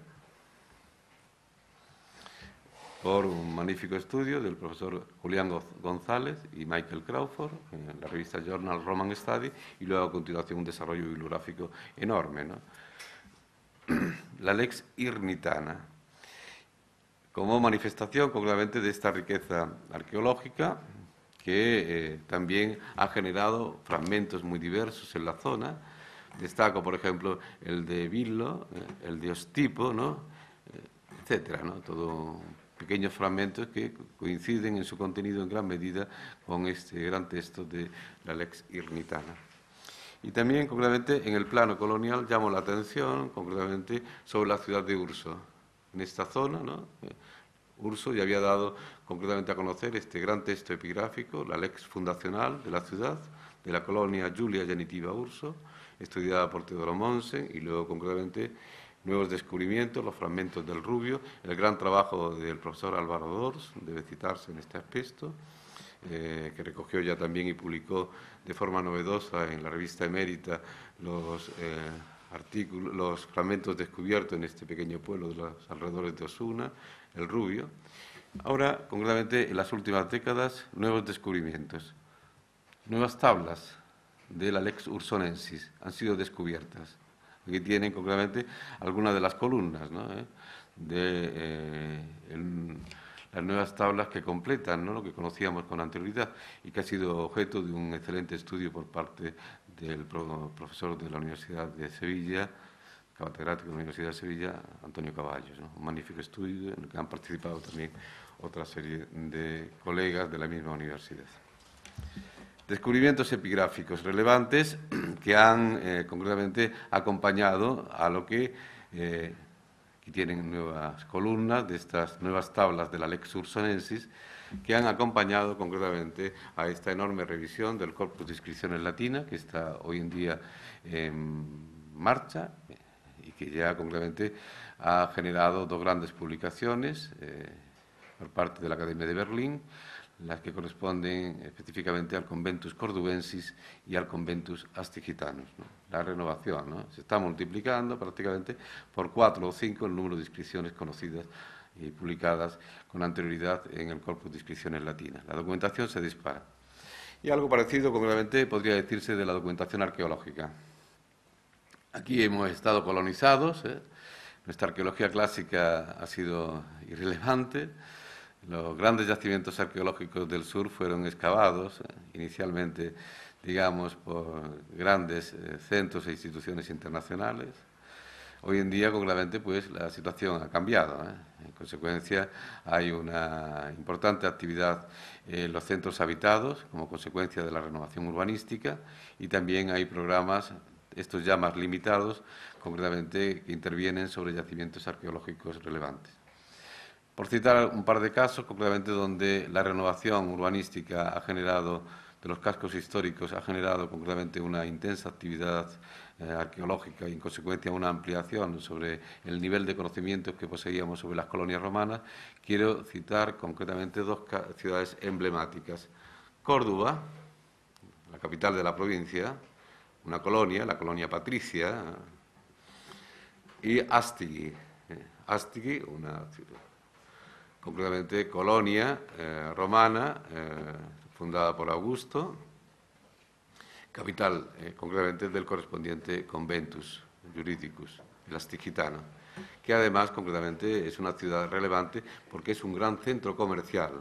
por un magnífico estudio del profesor Julián González y Michael Crawford en la revista Journal Roman Study, y luego a continuación un desarrollo bibliográfico enorme, ¿no? La Lex Irnitana, como manifestación concretamente de esta riqueza arqueológica que también ha generado fragmentos muy diversos en la zona. Destaco, por ejemplo, el de Billo, el de Ostipo, ¿no? Etcétera, ¿no? Todo pequeños fragmentos que coinciden en su contenido en gran medida con este gran texto de la Lex Irnitana. Y también, concretamente, en el plano colonial llamo la atención, concretamente, sobre la ciudad de Urso. En esta zona, ¿no? Urso ya había dado concretamente a conocer este gran texto epigráfico, la Lex fundacional de la ciudad, de la colonia Julia Genitiva Urso, estudiada por Teodoro Monsen, y luego, concretamente, nuevos descubrimientos, los fragmentos del Rubio, el gran trabajo del profesor Álvaro Dors, debe citarse en este aspecto, que recogió ya también y publicó de forma novedosa en la revista Emérita los fragmentos descubiertos en este pequeño pueblo de los alrededores de Osuna, el Rubio. Ahora, concretamente, en las últimas décadas, nuevos descubrimientos. Nuevas tablas de la Lex Ursonensis han sido descubiertas. Aquí tienen, concretamente, algunas de las columnas, ¿no? Las nuevas tablas que completan, ¿no?, lo que conocíamos con anterioridad y que ha sido objeto de un excelente estudio por parte del profesor de la Universidad de Sevilla, catedrático de la Universidad de Sevilla, Antonio Caballos, ¿no? Un magnífico estudio en el que han participado también otra serie de colegas de la misma universidad. Descubrimientos epigráficos relevantes que han concretamente acompañado a lo que aquí tienen nuevas columnas de estas nuevas tablas de la Lex Ursonensis, que han acompañado concretamente a esta enorme revisión del corpus de inscripciones latinas que está hoy en día en marcha y que ya concretamente ha generado dos grandes publicaciones por parte de la Academia de Berlín, las que corresponden específicamente al Conventus Cordubensis y al Conventus Astigitanus, ¿no? La renovación, ¿no? Se está multiplicando prácticamente por 4 o 5 el número de inscripciones conocidas y publicadas con anterioridad en el corpus de inscripciones latinas. La documentación se dispara. Y algo parecido, concretamente, podría decirse de la documentación arqueológica. Aquí hemos estado colonizados, nuestra arqueología clásica ha sido irrelevante. Los grandes yacimientos arqueológicos del sur fueron excavados inicialmente, digamos, por grandes centros e instituciones internacionales. Hoy en día, concretamente, pues la situación ha cambiado. En consecuencia, hay una importante actividad en los centros habitados como consecuencia de la renovación urbanística, y también hay programas, estos ya más limitados, concretamente, que intervienen sobre yacimientos arqueológicos relevantes. Por citar un par de casos, concretamente donde la renovación urbanística ha generado, de los cascos históricos, ha generado concretamente una intensa actividad arqueológica y, en consecuencia, una ampliación sobre el nivel de conocimientos que poseíamos sobre las colonias romanas, quiero citar concretamente dos ciudades emblemáticas. Córdoba, la capital de la provincia, una colonia, la colonia patricia, y Astigui. Astigui, una ciudad, concretamente colonia romana, fundada por Augusto, capital concretamente del correspondiente Conventus Juridicus, el Astigitano, que además concretamente es una ciudad relevante porque es un gran centro comercial,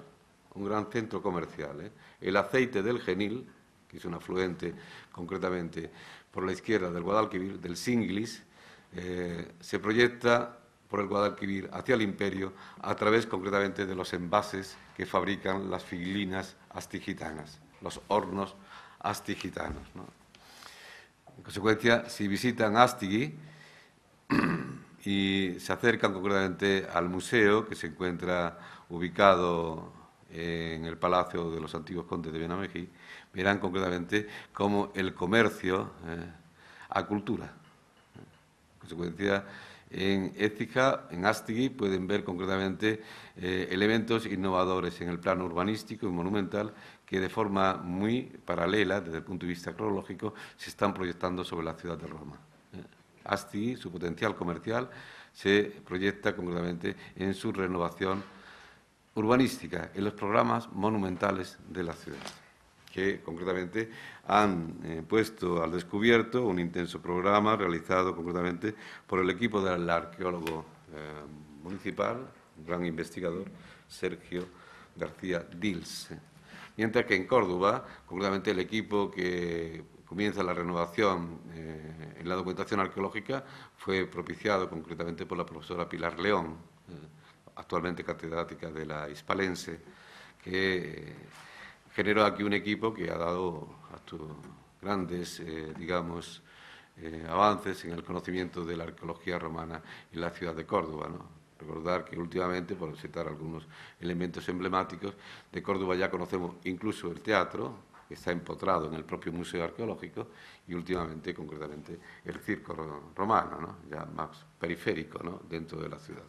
El aceite del Genil, que es un afluente concretamente por la izquierda del Guadalquivir, del Singlis, se proyecta por el Guadalquivir hacia el imperio a través concretamente de los envases que fabrican las figilinas astigitanas, los hornos astigitanos, ¿no? En consecuencia, si visitan Astigui y se acercan concretamente al museo que se encuentra ubicado en el Palacio de los Antiguos Condes de Benamejí, verán concretamente cómo el comercio acultura. En consecuencia, En Écija, en Astigui, pueden ver concretamente elementos innovadores en el plano urbanístico y monumental que de forma muy paralela, desde el punto de vista cronológico, se están proyectando sobre la ciudad de Roma. Astigui, su potencial comercial, se proyecta concretamente en su renovación urbanística, en los programas monumentales de la ciudad, que concretamente han puesto al descubierto un intenso programa realizado concretamente por el equipo del arqueólogo municipal, un gran investigador, Sergio García Dils. Mientras que en Córdoba, concretamente el equipo que comienza la renovación en la documentación arqueológica fue propiciado concretamente por la profesora Pilar León, actualmente catedrática de la Hispalense, que generó aquí un equipo que ha dado grandes, avances en el conocimiento de la arqueología romana en la ciudad de Córdoba, ¿no? Recordar que últimamente, por citar algunos elementos emblemáticos, de Córdoba ya conocemos incluso el teatro, que está empotrado en el propio Museo Arqueológico, y últimamente, concretamente, el circo romano, ¿no? Ya más periférico, ¿no? Dentro de la ciudad.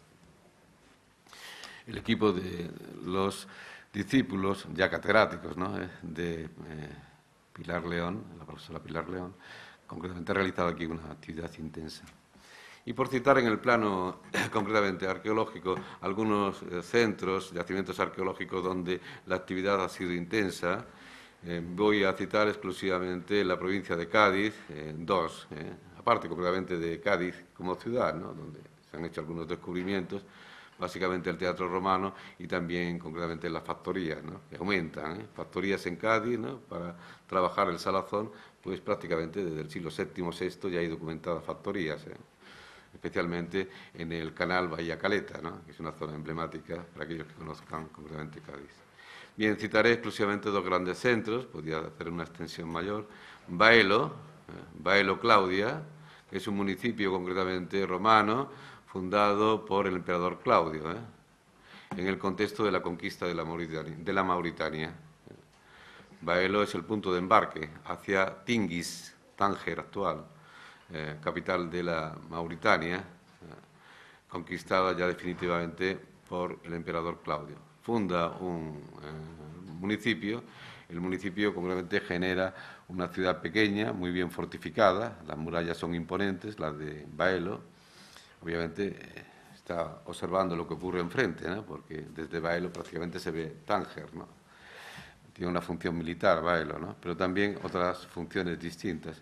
El equipo de los discípulos, ya catedráticos, ¿no? De Pilar León, la profesora Pilar León, concretamente ha realizado aquí una actividad intensa. Y por citar en el plano concretamente arqueológico algunos centros, yacimientos arqueológicos donde la actividad ha sido intensa, voy a citar exclusivamente la provincia de Cádiz, dos, aparte concretamente de Cádiz como ciudad, ¿no? Donde se han hecho algunos descubrimientos, básicamente el teatro romano y también concretamente las factorías, ¿no? Que aumentan, factorías en Cádiz, ¿no? Para trabajar el salazón, pues prácticamente desde el siglo VII, VI ya hay documentadas factorías, especialmente en el canal Bahía Caleta, ¿no? Que es una zona emblemática para aquellos que conozcan concretamente Cádiz. Bien, citaré exclusivamente dos grandes centros, podría hacer una extensión mayor. Baelo, Baelo Claudia, que es un municipio concretamente romano, fundado por el emperador Claudio, en el contexto de la conquista de la Mauritania. Baelo es el punto de embarque hacia Tingis, Tánger actual, capital de la Mauritania, conquistada ya definitivamente por el emperador Claudio. Funda un municipio, el municipio concretamente genera una ciudad pequeña, muy bien fortificada, las murallas son imponentes, las de Baelo. Obviamente está observando lo que ocurre enfrente, ¿no? Porque desde Baelo prácticamente se ve Tánger, ¿no? Tiene una función militar Baelo, ¿no? Pero también otras funciones distintas.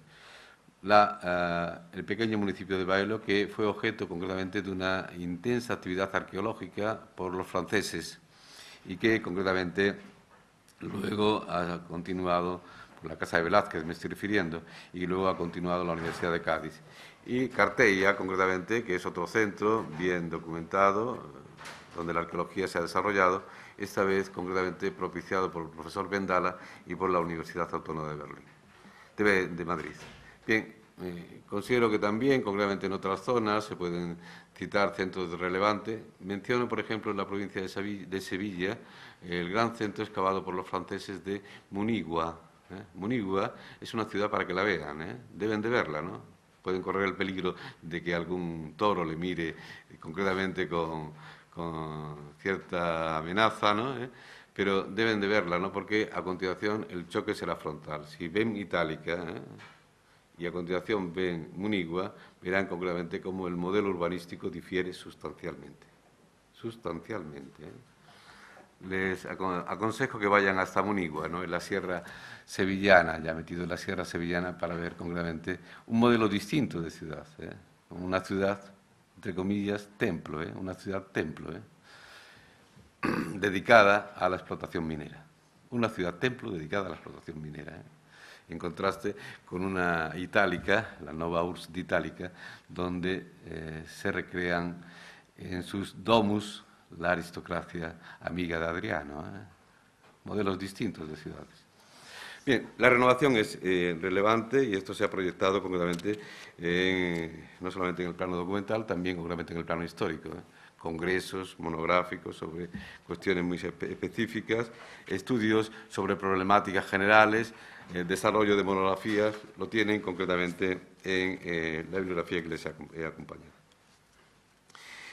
El pequeño municipio de Baelo, que fue objeto concretamente de una intensa actividad arqueológica por los franceses y que concretamente luego ha continuado por la Casa de Velázquez, me estoy refiriendo, y luego ha continuado la Universidad de Cádiz. Y Carteia, concretamente, que es otro centro bien documentado, donde la arqueología se ha desarrollado, esta vez concretamente propiciado por el profesor Vendala y por la Universidad Autónoma de Berlín, de Madrid. Bien, considero que también, concretamente en otras zonas, se pueden citar centros relevantes. Menciono, por ejemplo, en la provincia de Sevilla, el gran centro excavado por los franceses de Munigua. Munigua es una ciudad para que la vean, deben de verla, ¿no? Pueden correr el peligro de que algún toro le mire concretamente con cierta amenaza, ¿no? Pero deben de verla, ¿no? Porque a continuación el choque será frontal. Si ven Itálica y a continuación ven Munigua, verán concretamente cómo el modelo urbanístico difiere sustancialmente. Sustancialmente. Les aconsejo que vayan hasta Munigua, ¿no? En la Sierra Sevillana, ya metido en la Sierra Sevillana, para ver concretamente un modelo distinto de ciudad. Una ciudad, entre comillas, templo, una ciudad templo, dedicada a la explotación minera. Una ciudad templo dedicada a la explotación minera. En contraste con una Itálica, la Nova Urs d'Italica, donde se recrean en sus domus la aristocracia amiga de Adriano. Modelos distintos de ciudades. Bien, la renovación es relevante y esto se ha proyectado concretamente no solamente en el plano documental, también concretamente en el plano histórico. Congresos monográficos sobre cuestiones muy específicas, estudios sobre problemáticas generales, desarrollo de monografías, lo tienen concretamente en la bibliografía que les he acompañado.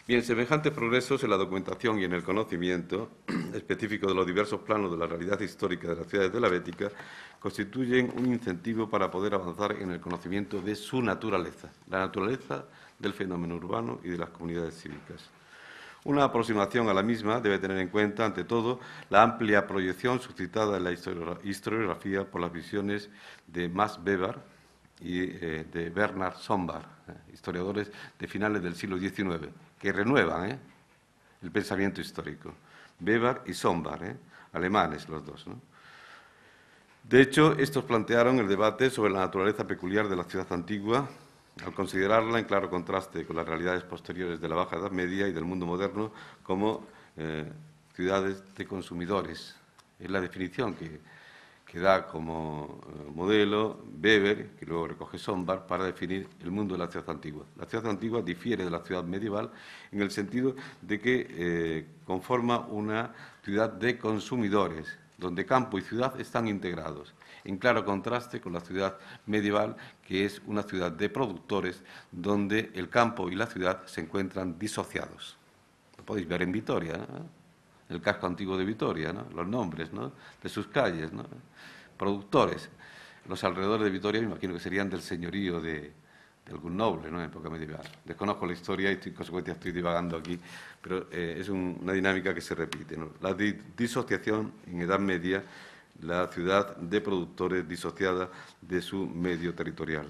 Bien, semejantes progresos en la documentación y en el conocimiento específico de los diversos planos de la realidad histórica de las ciudades de la Bética constituyen un incentivo para poder avanzar en el conocimiento de su naturaleza, la naturaleza del fenómeno urbano y de las comunidades cívicas. Una aproximación a la misma debe tener en cuenta, ante todo, la amplia proyección suscitada en la historiografía por las visiones de Max Weber y de Bernhard Sombart, historiadores de finales del siglo XIX, que renuevan el pensamiento histórico. Weber y Sombart, alemanes los dos, ¿no? De hecho, estos plantearon el debate sobre la naturaleza peculiar de la ciudad antigua, al considerarla en claro contraste con las realidades posteriores de la Baja Edad Media y del mundo moderno como ciudades de consumidores. Es la definición que da como modelo Weber, que luego recoge Sombart, para definir el mundo de la ciudad antigua. La ciudad antigua difiere de la ciudad medieval en el sentido de que conforma una ciudad de consumidores, donde campo y ciudad están integrados, en claro contraste con la ciudad medieval, que es una ciudad de productores, donde el campo y la ciudad se encuentran disociados. Lo podéis ver en Vitoria, ¿no? El casco antiguo de Vitoria, ¿no? Los nombres, ¿no?, de sus calles, ¿no? Productores. Los alrededores de Vitoria me imagino que serían del señorío de algún noble, ¿no?, en época medieval. Desconozco la historia y, en consecuencia, estoy divagando aquí, pero es una dinámica que se repite, ¿no? La disociación en Edad Media, la ciudad de productores disociada de su medio territorial.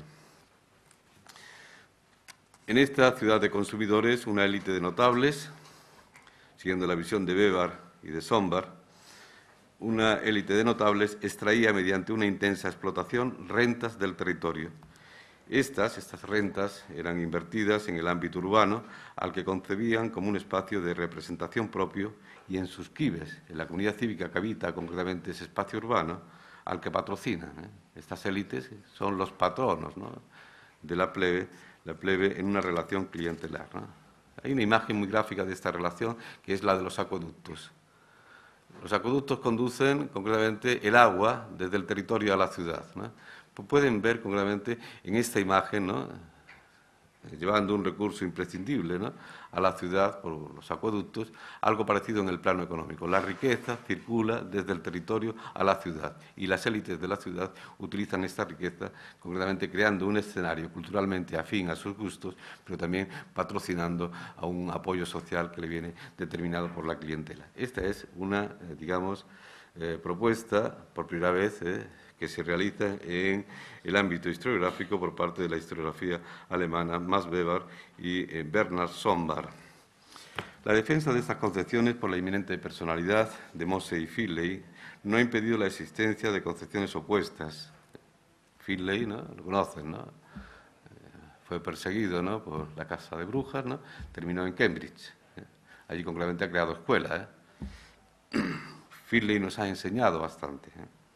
En esta ciudad de consumidores, una élite de notables, siguiendo la visión de Weber y de Sombart, una élite de notables extraía mediante una intensa explotación rentas del territorio. Estas rentas eran invertidas en el ámbito urbano, al que concebían como un espacio de representación propio, y en sus quibes, en la comunidad cívica que habita concretamente ese espacio urbano, al que patrocinan. Estas élites son los patronos, ¿no?, de la plebe en una relación clientelar, ¿no? Hay una imagen muy gráfica de esta relación, que es la de los acueductos. Los acueductos conducen concretamente el agua desde el territorio a la ciudad, ¿no? Pues pueden ver concretamente en esta imagen, ¿no?, llevando un recurso imprescindible, ¿no?, a la ciudad por los acueductos, algo parecido en el plano económico. La riqueza circula desde el territorio a la ciudad y las élites de la ciudad utilizan esta riqueza, concretamente creando un escenario culturalmente afín a sus gustos, pero también patrocinando a un apoyo social que le viene determinado por la clientela. Esta es una, digamos, propuesta por primera vez que se realiza en el ámbito historiográfico por parte de la historiografía alemana Max Weber y Bernhard Sombart. La defensa de estas concepciones por la inminente personalidad de Mose y Finlay no ha impedido la existencia de concepciones opuestas. Finlay, ¿no?, lo conocen, ¿no?, fue perseguido, ¿no?, por la Casa de Brujas, ¿no?, terminó en Cambridge. Allí concretamente ha creado escuela. Finlay nos ha enseñado bastante.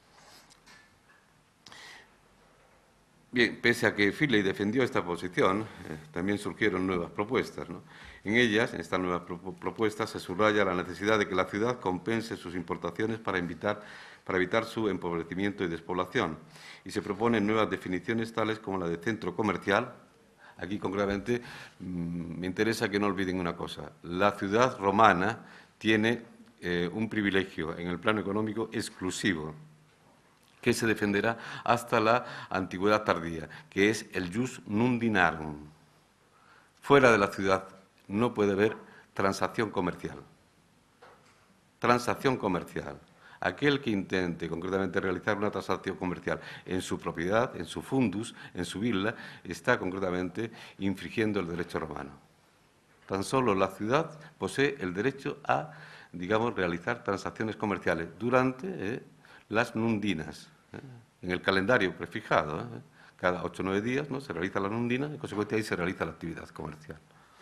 Bien, pese a que Finlay defendió esta posición, también surgieron nuevas propuestas, ¿no? En ellas, en estas nuevas propuestas, se subraya la necesidad de que la ciudad compense sus importaciones para evitar su empobrecimiento y despoblación. Y se proponen nuevas definiciones tales como la de centro comercial. Aquí, concretamente, me interesa que no olviden una cosa. La ciudad romana tiene un privilegio en el plano económico exclusivo, que se defenderá hasta la antigüedad tardía, que es el jus nundinarum. Fuera de la ciudad no puede haber transacción comercial. Transacción comercial. Aquel que intente concretamente realizar una transacción comercial en su propiedad, en su fundus, en su villa, está concretamente infringiendo el derecho romano. Tan solo la ciudad posee el derecho a, digamos, realizar transacciones comerciales durante las nundinas, en el calendario prefijado. Cada 8 o 9 días, ¿no?, se realiza la nundina y, en consecuencia, ahí se realiza la actividad comercial.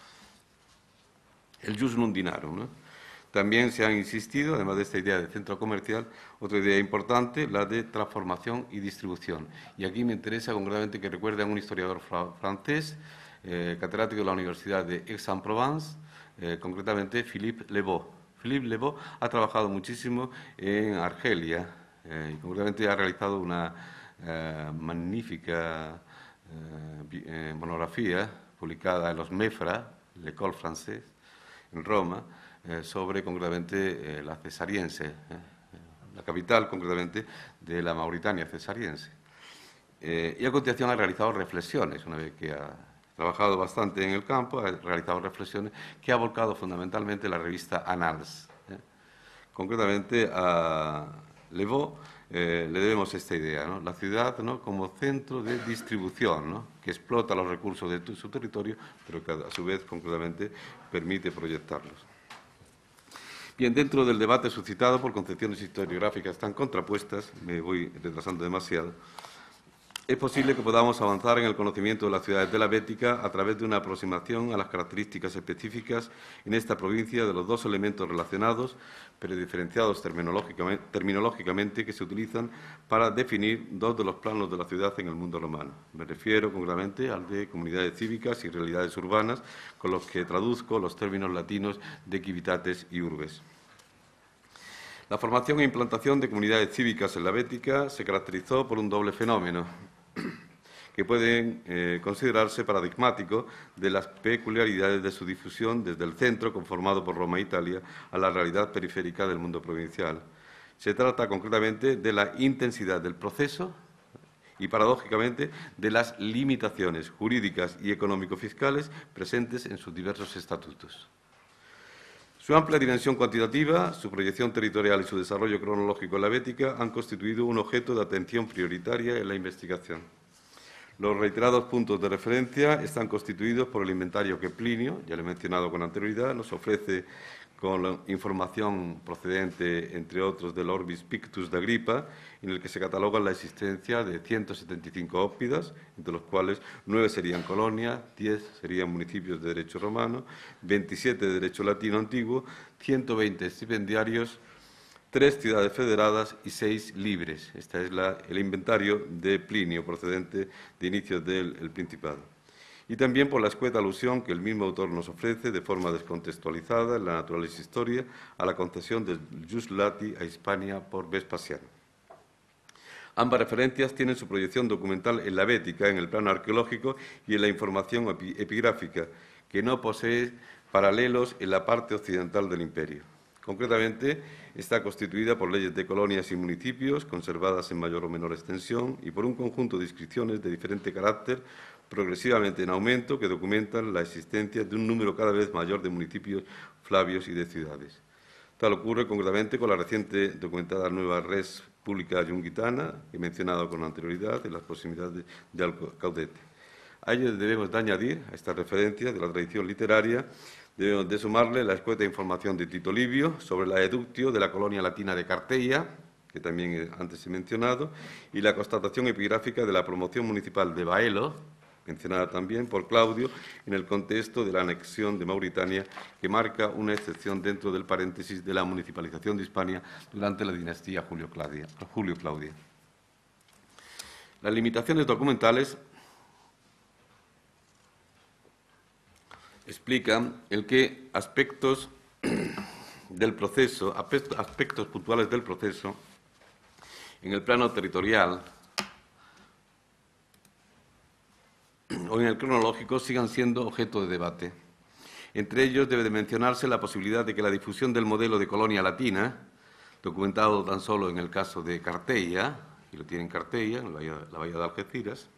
El jus nundinarum, ¿no? También se han insistido, además de esta idea de centro comercial, otra idea importante, la de transformación y distribución. Y aquí me interesa concretamente que recuerden a un historiador francés, catedrático de la Universidad de Aix-en-Provence, concretamente Philippe Le Beau. Philippe Le Beau ha trabajado muchísimo en Argelia y concretamente ha realizado una magnífica monografía publicada en los MEFRA, l'École Française, en Roma, sobre concretamente la cesariense, la capital concretamente de la Mauritania cesariense. Y a continuación ha realizado reflexiones, una vez que ha trabajado bastante en el campo, ha realizado reflexiones que ha volcado fundamentalmente en la revista Annales. Concretamente a Levaux le debemos esta idea, ¿no? La ciudad, ¿no?, como centro de distribución, ¿no?, que explota los recursos de su territorio, pero que a su vez concretamente permite proyectarlos. Bien, dentro del debate suscitado por concepciones historiográficas tan contrapuestas, me voy retrasando demasiado, es posible que podamos avanzar en el conocimiento de las ciudades de la Bética a través de una aproximación a las características específicas en esta provincia de los dos elementos relacionados, pero diferenciados terminológicamente, que se utilizan para definir dos de los planos de la ciudad en el mundo romano. Me refiero concretamente al de comunidades cívicas y realidades urbanas, con los que traduzco los términos latinos de civitates y urbes. La formación e implantación de comunidades cívicas en la Bética se caracterizó por un doble fenómeno que pueden considerarse paradigmáticos de las peculiaridades de su difusión desde el centro, conformado por Roma e Italia, a la realidad periférica del mundo provincial. Se trata concretamente de la intensidad del proceso y, paradójicamente, de las limitaciones jurídicas y económico-fiscales presentes en sus diversos estatutos. Su amplia dimensión cuantitativa, su proyección territorial y su desarrollo cronológico en la Bética han constituido un objeto de atención prioritaria en la investigación. Los reiterados puntos de referencia están constituidos por el inventario que Plinio, ya lo he mencionado con anterioridad, nos ofrece con la información procedente, entre otros, del Orbis Pictus de Agripa, en el que se cataloga la existencia de 175 óppidas, entre los cuales 9 serían colonias, 10 serían municipios de derecho romano, 27 de derecho latino antiguo, 120 estipendiarios, 3 ciudades federadas y 6 libres. Este es el inventario de Plinio, procedente de inicios del Principado. Y también por la escueta alusión que el mismo autor nos ofrece de forma descontextualizada en la Naturalis Historia a la concesión del Jus Lati a Hispania por Vespasiano. Ambas referencias tienen su proyección documental en la Bética, en el plano arqueológico y en la información epigráfica, que no posee paralelos en la parte occidental del imperio. Concretamente, está constituida por leyes de colonias y municipios, conservadas en mayor o menor extensión, y por un conjunto de inscripciones de diferente carácter, progresivamente en aumento, que documentan la existencia de un número cada vez mayor de municipios flavios y de ciudades. Tal ocurre concretamente con la reciente documentada nueva res pública yunguitana, que he mencionado con anterioridad, en las proximidades de Alcaudete. A ello debemos de añadir, a esta referencia de la tradición literaria, debemos de sumarle la escueta información de Tito Livio sobre la eductio de la colonia latina de Carteia, que también antes he mencionado, y la constatación epigráfica de la promoción municipal de Baelo, mencionada también por Claudio, en el contexto de la anexión de Mauritania, que marca una excepción dentro del paréntesis de la municipalización de Hispania durante la dinastía Julio-Claudia. Las limitaciones documentales explican el que aspectos del proceso, aspectos puntuales del proceso, en el plano territorial o en el cronológico sigan siendo objeto de debate. Entre ellos debe de mencionarse la posibilidad de que la difusión del modelo de colonia latina, documentado tan solo en el caso de Carteia, y lo tiene en Carteia, en la bahía de Algeciras,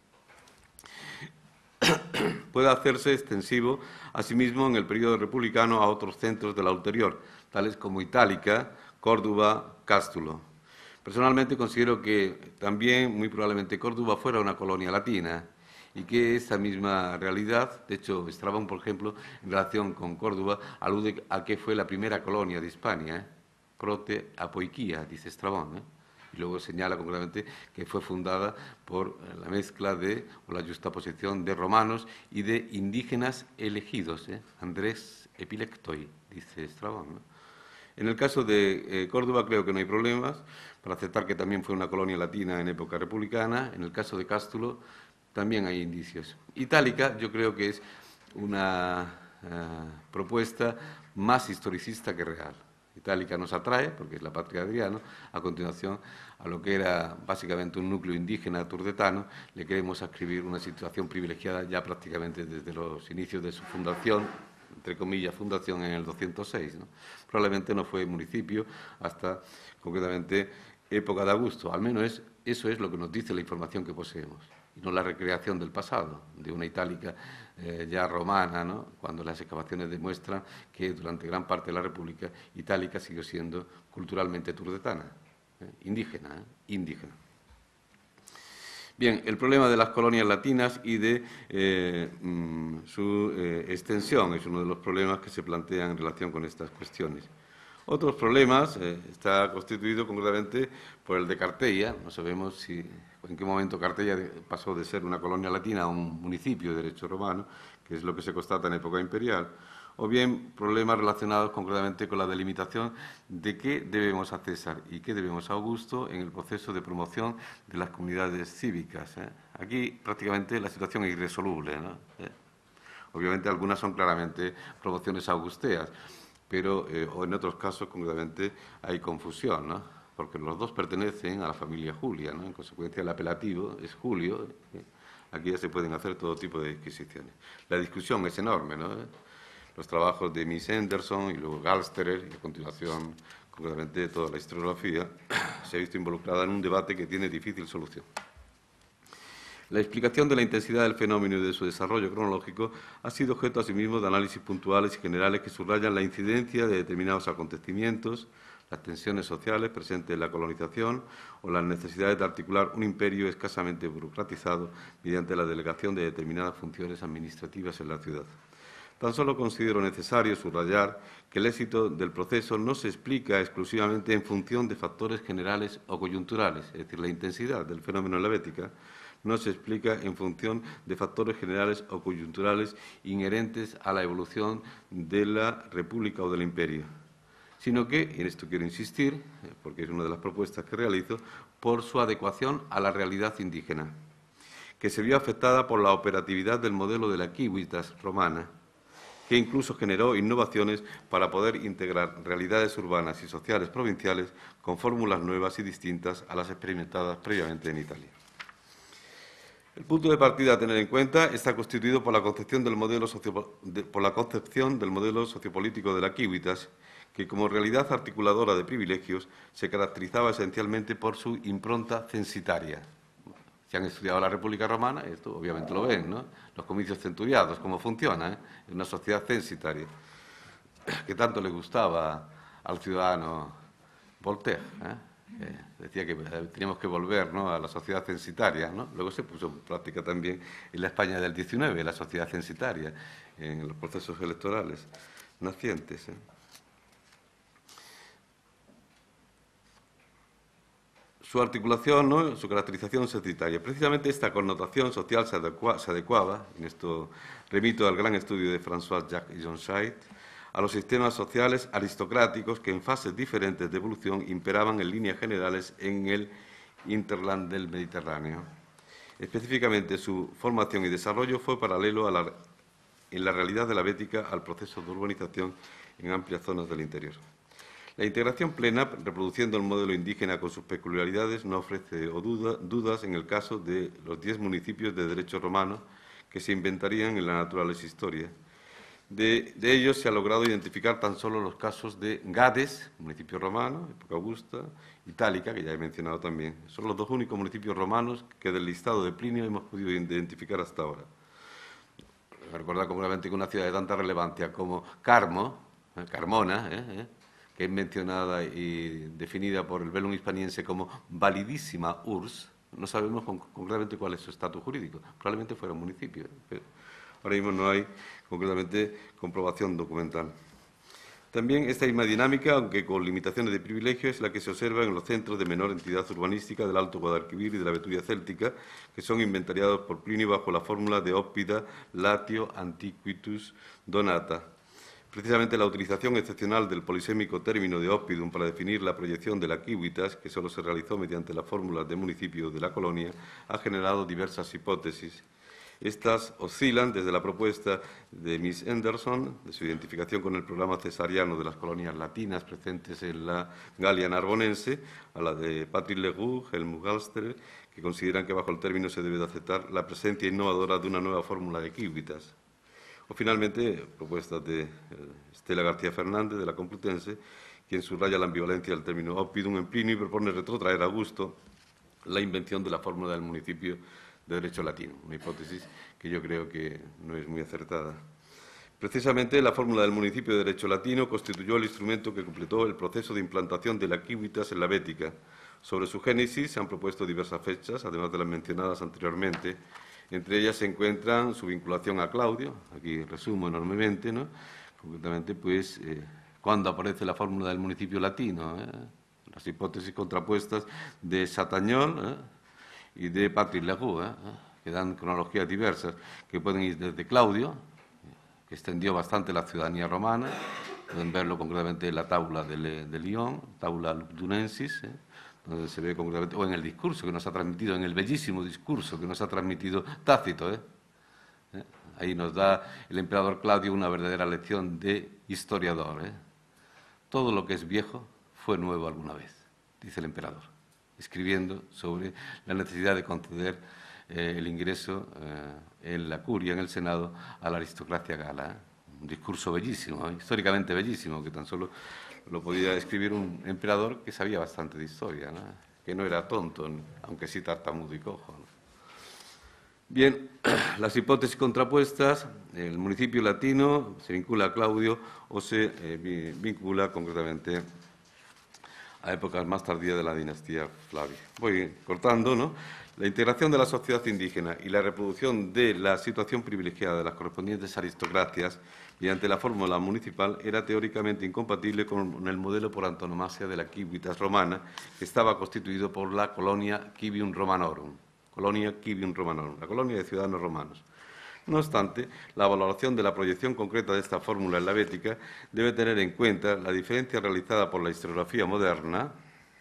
pueda hacerse extensivo asimismo en el periodo republicano a otros centros de la ulterior, tales como Itálica, Córdoba, Cástulo. Personalmente considero que también, muy probablemente, Córdoba fuera una colonia latina, y que esa misma realidad, de hecho, Estrabón, por ejemplo, en relación con Córdoba, alude a que fue la primera colonia de Hispania, prote apoiquía, dice Estrabón, y luego señala concretamente que fue fundada por la mezcla o la justaposición de romanos y de indígenas elegidos, Andrés epilectoi, dice Estrabón. En el caso de Córdoba creo que no hay problemas para aceptar que también fue una colonia latina en época republicana. En el caso de Cástulo también hay indicios. Itálica yo creo que es una propuesta más historicista que real. Itálica nos atrae, porque es la patria de Adriano. A continuación, a lo que era básicamente un núcleo indígena turdetano, le queremos adscribir una situación privilegiada ya prácticamente desde los inicios de su fundación, entre comillas, fundación en el 206, ¿no? Probablemente no fue municipio hasta, concretamente, época de Augusto. Al menos eso es lo que nos dice la información que poseemos, y no la recreación del pasado, de una itálica ya romana, ¿no? Cuando las excavaciones demuestran que durante gran parte de la República Itálica siguió siendo culturalmente turdetana, indígena. Bien, el problema de las colonias latinas y de su extensión es uno de los problemas que se plantean en relación con estas cuestiones. Otros problemas está constituido concretamente por el de Carteia. No sabemos en qué momento Carteia pasó de ser una colonia latina a un municipio de derecho romano, que es lo que se constata en época imperial, o bien problemas relacionados concretamente con la delimitación de qué debemos a César y qué debemos a Augusto en el proceso de promoción de las comunidades cívicas. Aquí prácticamente la situación es irresoluble, ¿no? Obviamente algunas son claramente promociones augusteas, pero o en otros casos, concretamente, hay confusión, ¿no? Porque los dos pertenecen a la familia Julia, ¿no? En consecuencia, el apelativo es Julio. Aquí ya se pueden hacer todo tipo de disquisiciones. La discusión es enorme, ¿no? Los trabajos de Miss Anderson y luego Galsterer, y a continuación, concretamente, toda la historiografía, se ha visto involucrada en un debate que tiene difícil solución. La explicación de la intensidad del fenómeno y de su desarrollo cronológico ha sido objeto asimismo de análisis puntuales y generales que subrayan la incidencia de determinados acontecimientos, las tensiones sociales presentes en la colonización o las necesidades de articular un imperio escasamente burocratizado mediante la delegación de determinadas funciones administrativas en la ciudad. Tan solo considero necesario subrayar que el éxito del proceso no se explica exclusivamente en función de factores generales o coyunturales, es decir, la intensidad del fenómeno en la Bética no se explica en función de factores generales o coyunturales inherentes a la evolución de la República o del Imperio, sino que, y en esto quiero insistir, porque es una de las propuestas que realizo, por su adecuación a la realidad indígena, que se vio afectada por la operatividad del modelo de la civitas romana, que incluso generó innovaciones para poder integrar realidades urbanas y sociales provinciales con fórmulas nuevas y distintas a las experimentadas previamente en Italia. El punto de partida a tener en cuenta está constituido por la concepción del modelo sociopolítico de la civitas, que como realidad articuladora de privilegios se caracterizaba esencialmente por su impronta censitaria. Si han estudiado la República Romana, esto obviamente lo ven, ¿no? Los comicios centuriados, cómo funciona, en una sociedad censitaria, que tanto le gustaba al ciudadano Voltaire, decía que teníamos que volver, ¿no?, a la sociedad censitaria, ¿no? Luego se puso en práctica también en la España del XIX, la sociedad censitaria, en los procesos electorales nacientes. Su articulación, ¿no?, su caracterización censitaria. Precisamente esta connotación social se adecuaba, en esto remito al gran estudio de François-Jacques Jonchait, a los sistemas sociales aristocráticos que en fases diferentes de evolución imperaban en líneas generales en el hinterland del Mediterráneo. Específicamente, su formación y desarrollo fue paralelo en la realidad de la Bética al proceso de urbanización en amplias zonas del interior. La integración plena, reproduciendo el modelo indígena con sus peculiaridades, no ofrece dudas en el caso de los 10 municipios de derecho romano que se inventarían en la Naturalis Historia. De ellos se ha logrado identificar tan solo los casos de Gades, municipio romano, época augusta, Itálica, que ya he mencionado también. Son los dos únicos municipios romanos que del listado de Plinio hemos podido identificar hasta ahora. Recordar concretamente que una ciudad de tanta relevancia como Carmona, que es mencionada y definida por el velum hispaniense como validísima urs, no sabemos concretamente cuál es su estatus jurídico. Probablemente fuera un municipio, pero ahora mismo no hay concretamente comprobación documental. También esta misma dinámica, aunque con limitaciones de privilegio, es la que se observa en los centros de menor entidad urbanística del Alto Guadalquivir y de la Betulia Céltica, que son inventariados por Plinio bajo la fórmula de Oppida latio antiquitus donata. Precisamente la utilización excepcional del polisémico término de oppidum para definir la proyección de la civitas, que solo se realizó mediante las fórmulas de municipio de la colonia, ha generado diversas hipótesis. Estas oscilan desde la propuesta de Miss Anderson, de su identificación con el programa cesariano de las colonias latinas presentes en la Galia narbonense, a la de Patrick Leroux, Helmut Galsterer, que consideran que bajo el término se debe de aceptar la presencia innovadora de una nueva fórmula de civitas. O finalmente, propuestas de Estela García Fernández, de la Complutense, quien subraya la ambivalencia del término oppidum en Plinio y propone retrotraer a Augusto la invención de la fórmula del municipio de derecho latino, una hipótesis que yo creo que no es muy acertada. Precisamente, la fórmula del municipio de derecho latino constituyó el instrumento que completó el proceso de implantación de la civitas en la Bética. Sobre su génesis se han propuesto diversas fechas, además de las mencionadas anteriormente. Entre ellas se encuentran su vinculación a Claudio, aquí resumo enormemente, ¿no? Concretamente, pues, cuando aparece la fórmula del municipio latino, las hipótesis contrapuestas de Satañol y de Patrick Leroux, que dan cronologías diversas, que pueden ir desde Claudio, que extendió bastante la ciudadanía romana, pueden verlo concretamente en la tabla de Lyon, tabla Lugdunensis, donde se ve concretamente, o en el discurso que nos ha transmitido, en el bellísimo discurso que nos ha transmitido Tácito. Ahí nos da el emperador Claudio una verdadera lección de historiador. Todo lo que es viejo fue nuevo alguna vez, dice el emperador, escribiendo sobre la necesidad de conceder el ingreso en la curia, en el Senado, a la aristocracia gala. Un discurso bellísimo, históricamente bellísimo, que tan solo lo podía escribir un emperador que sabía bastante de historia, ¿no? Que no era tonto, aunque sí tartamudo y cojo, ¿no? Bien, las hipótesis contrapuestas, el municipio latino se vincula a Claudio o se vincula concretamente a épocas más tardías de la dinastía Flavia. Voy cortando, ¿no? La integración de la sociedad indígena y la reproducción de la situación privilegiada de las correspondientes aristocracias mediante la fórmula municipal era teóricamente incompatible con el modelo por antonomasia de la civitas romana, que estaba constituido por la colonia civium romanorum, la colonia de ciudadanos romanos. No obstante, la valoración de la proyección concreta de esta fórmula en la Bética debe tener en cuenta la diferencia realizada por la historiografía moderna,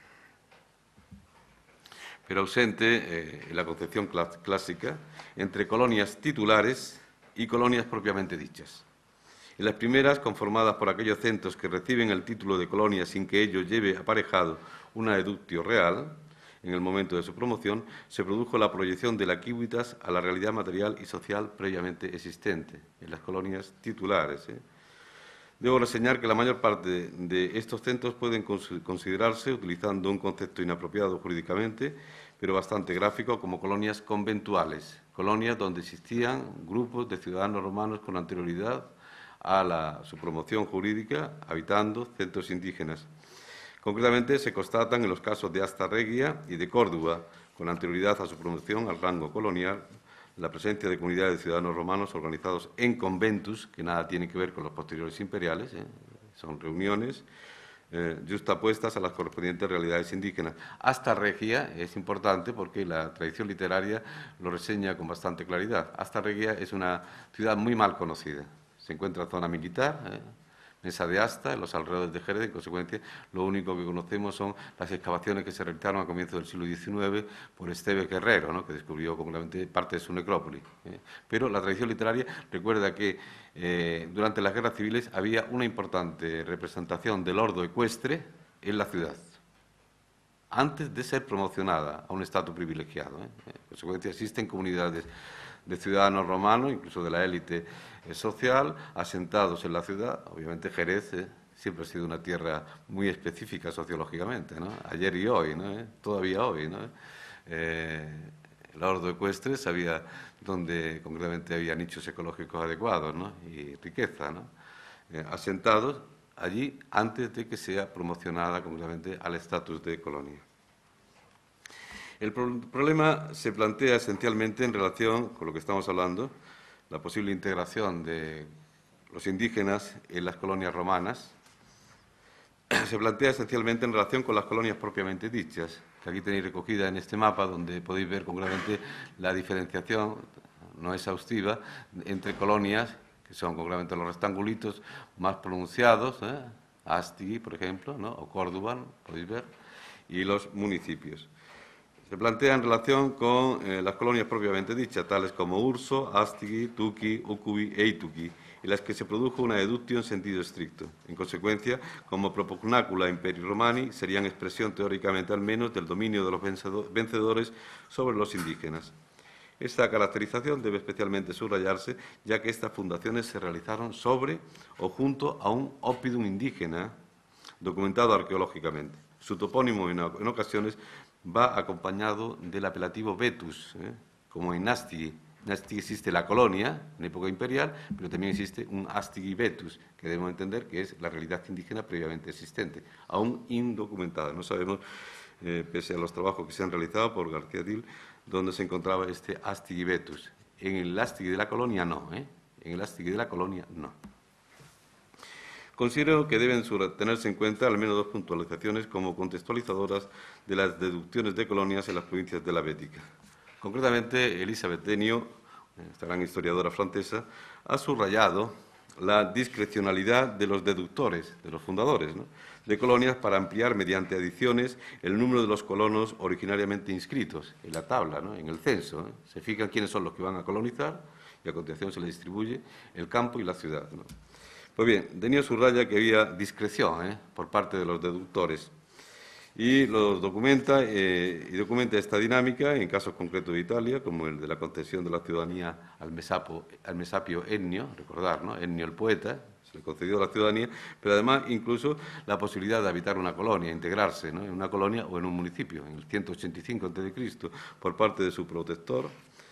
pero ausente en la concepción clásica, entre colonias titulares y colonias propiamente dichas. En las primeras, conformadas por aquellos centros que reciben el título de colonia sin que ello lleve aparejado una eductio real, en el momento de su promoción, se produjo la proyección de la civitas a la realidad material y social previamente existente en las colonias titulares. Debo reseñar que la mayor parte de estos centros pueden considerarse, utilizando un concepto inapropiado jurídicamente, pero bastante gráfico, como colonias conventuales, colonias donde existían grupos de ciudadanos romanos con anterioridad a su promoción jurídica, habitando centros indígenas. Concretamente, se constatan en los casos de Astarregia y de Córdoba, con anterioridad a su promoción al rango colonial, la presencia de comunidades de ciudadanos romanos organizados en conventus, que nada tiene que ver con los posteriores imperiales, son reuniones justapuestas a las correspondientes realidades indígenas. Astarregia es importante porque la tradición literaria lo reseña con bastante claridad. Astarregia es una ciudad muy mal conocida. Se encuentra en zona militar, Mesa de Asta, en los alrededores de Jerez. En consecuencia, lo único que conocemos son las excavaciones que se realizaron a comienzos del siglo XIX por Esteves Guerrero, ¿no? Que descubrió concretamente parte de su necrópolis. Pero la tradición literaria recuerda que durante las guerras civiles había una importante representación del ordo ecuestre en la ciudad, antes de ser promocionada a un estatus privilegiado. En consecuencia, existen comunidades de ciudadanos romanos, incluso de la élite social, asentados en la ciudad. Obviamente Jerez siempre ha sido una tierra muy específica sociológicamente, ¿no? Ayer y hoy, ¿no? Todavía hoy, ¿no? El ordo ecuestre sabía dónde concretamente había nichos ecológicos adecuados, ¿no? Y riqueza, ¿no? Asentados allí antes de que sea promocionada concretamente al estatus de colonia. El problema se plantea esencialmente en relación con lo que estamos hablando, la posible integración de los indígenas en las colonias romanas. Se plantea esencialmente en relación con las colonias propiamente dichas, que aquí tenéis recogida en este mapa, donde podéis ver concretamente la diferenciación, no exhaustiva, entre colonias, que son concretamente los rectangulitos más pronunciados, Asti, por ejemplo, ¿no? O Córdoba, podéis ver, y los municipios. Se plantea en relación con las colonias propiamente dichas, tales como Urso, Astigi, Tuki, Ucubi e Ituki, en las que se produjo una eductio en sentido estricto. En consecuencia, como propugnácula Imperii Romani, serían expresión teóricamente al menos del dominio de los vencedores sobre los indígenas. Esta caracterización debe especialmente subrayarse, ya que estas fundaciones se realizaron sobre o junto a un oppidum indígena documentado arqueológicamente. Su topónimo en ocasiones va acompañado del apelativo vetus, como en Nástigui. En Nástigui existe la colonia en época imperial, pero también existe un Astigui vetus, que debemos entender que es la realidad indígena previamente existente, aún indocumentada. No sabemos, pese a los trabajos que se han realizado por García Dil, dónde se encontraba este Astigui vetus. En el Astigui de la colonia no, En el Astigui de la colonia no. Considero que deben tenerse en cuenta al menos dos puntualizaciones como contextualizadoras de las deducciones de colonias en las provincias de la Bética. Concretamente, Elisabeth Denio, esta gran historiadora francesa, ha subrayado la discrecionalidad de los deductores, de los fundadores, de colonias para ampliar mediante adiciones el número de los colonos originariamente inscritos en la tabla, en el censo. Se fijan quiénes son los que van a colonizar y a continuación se les distribuye el campo y la ciudad. Pues bien, Denio subraya que había discreción por parte de los deductores y los documenta esta dinámica en casos concretos de Italia, como el de la concesión de la ciudadanía al mesapio Ennio, recordar, Ennio el poeta, se le concedió la ciudadanía, pero además incluso la posibilidad de habitar una colonia, integrarse en una colonia o en un municipio, en el 185 a.C., por parte de su protector,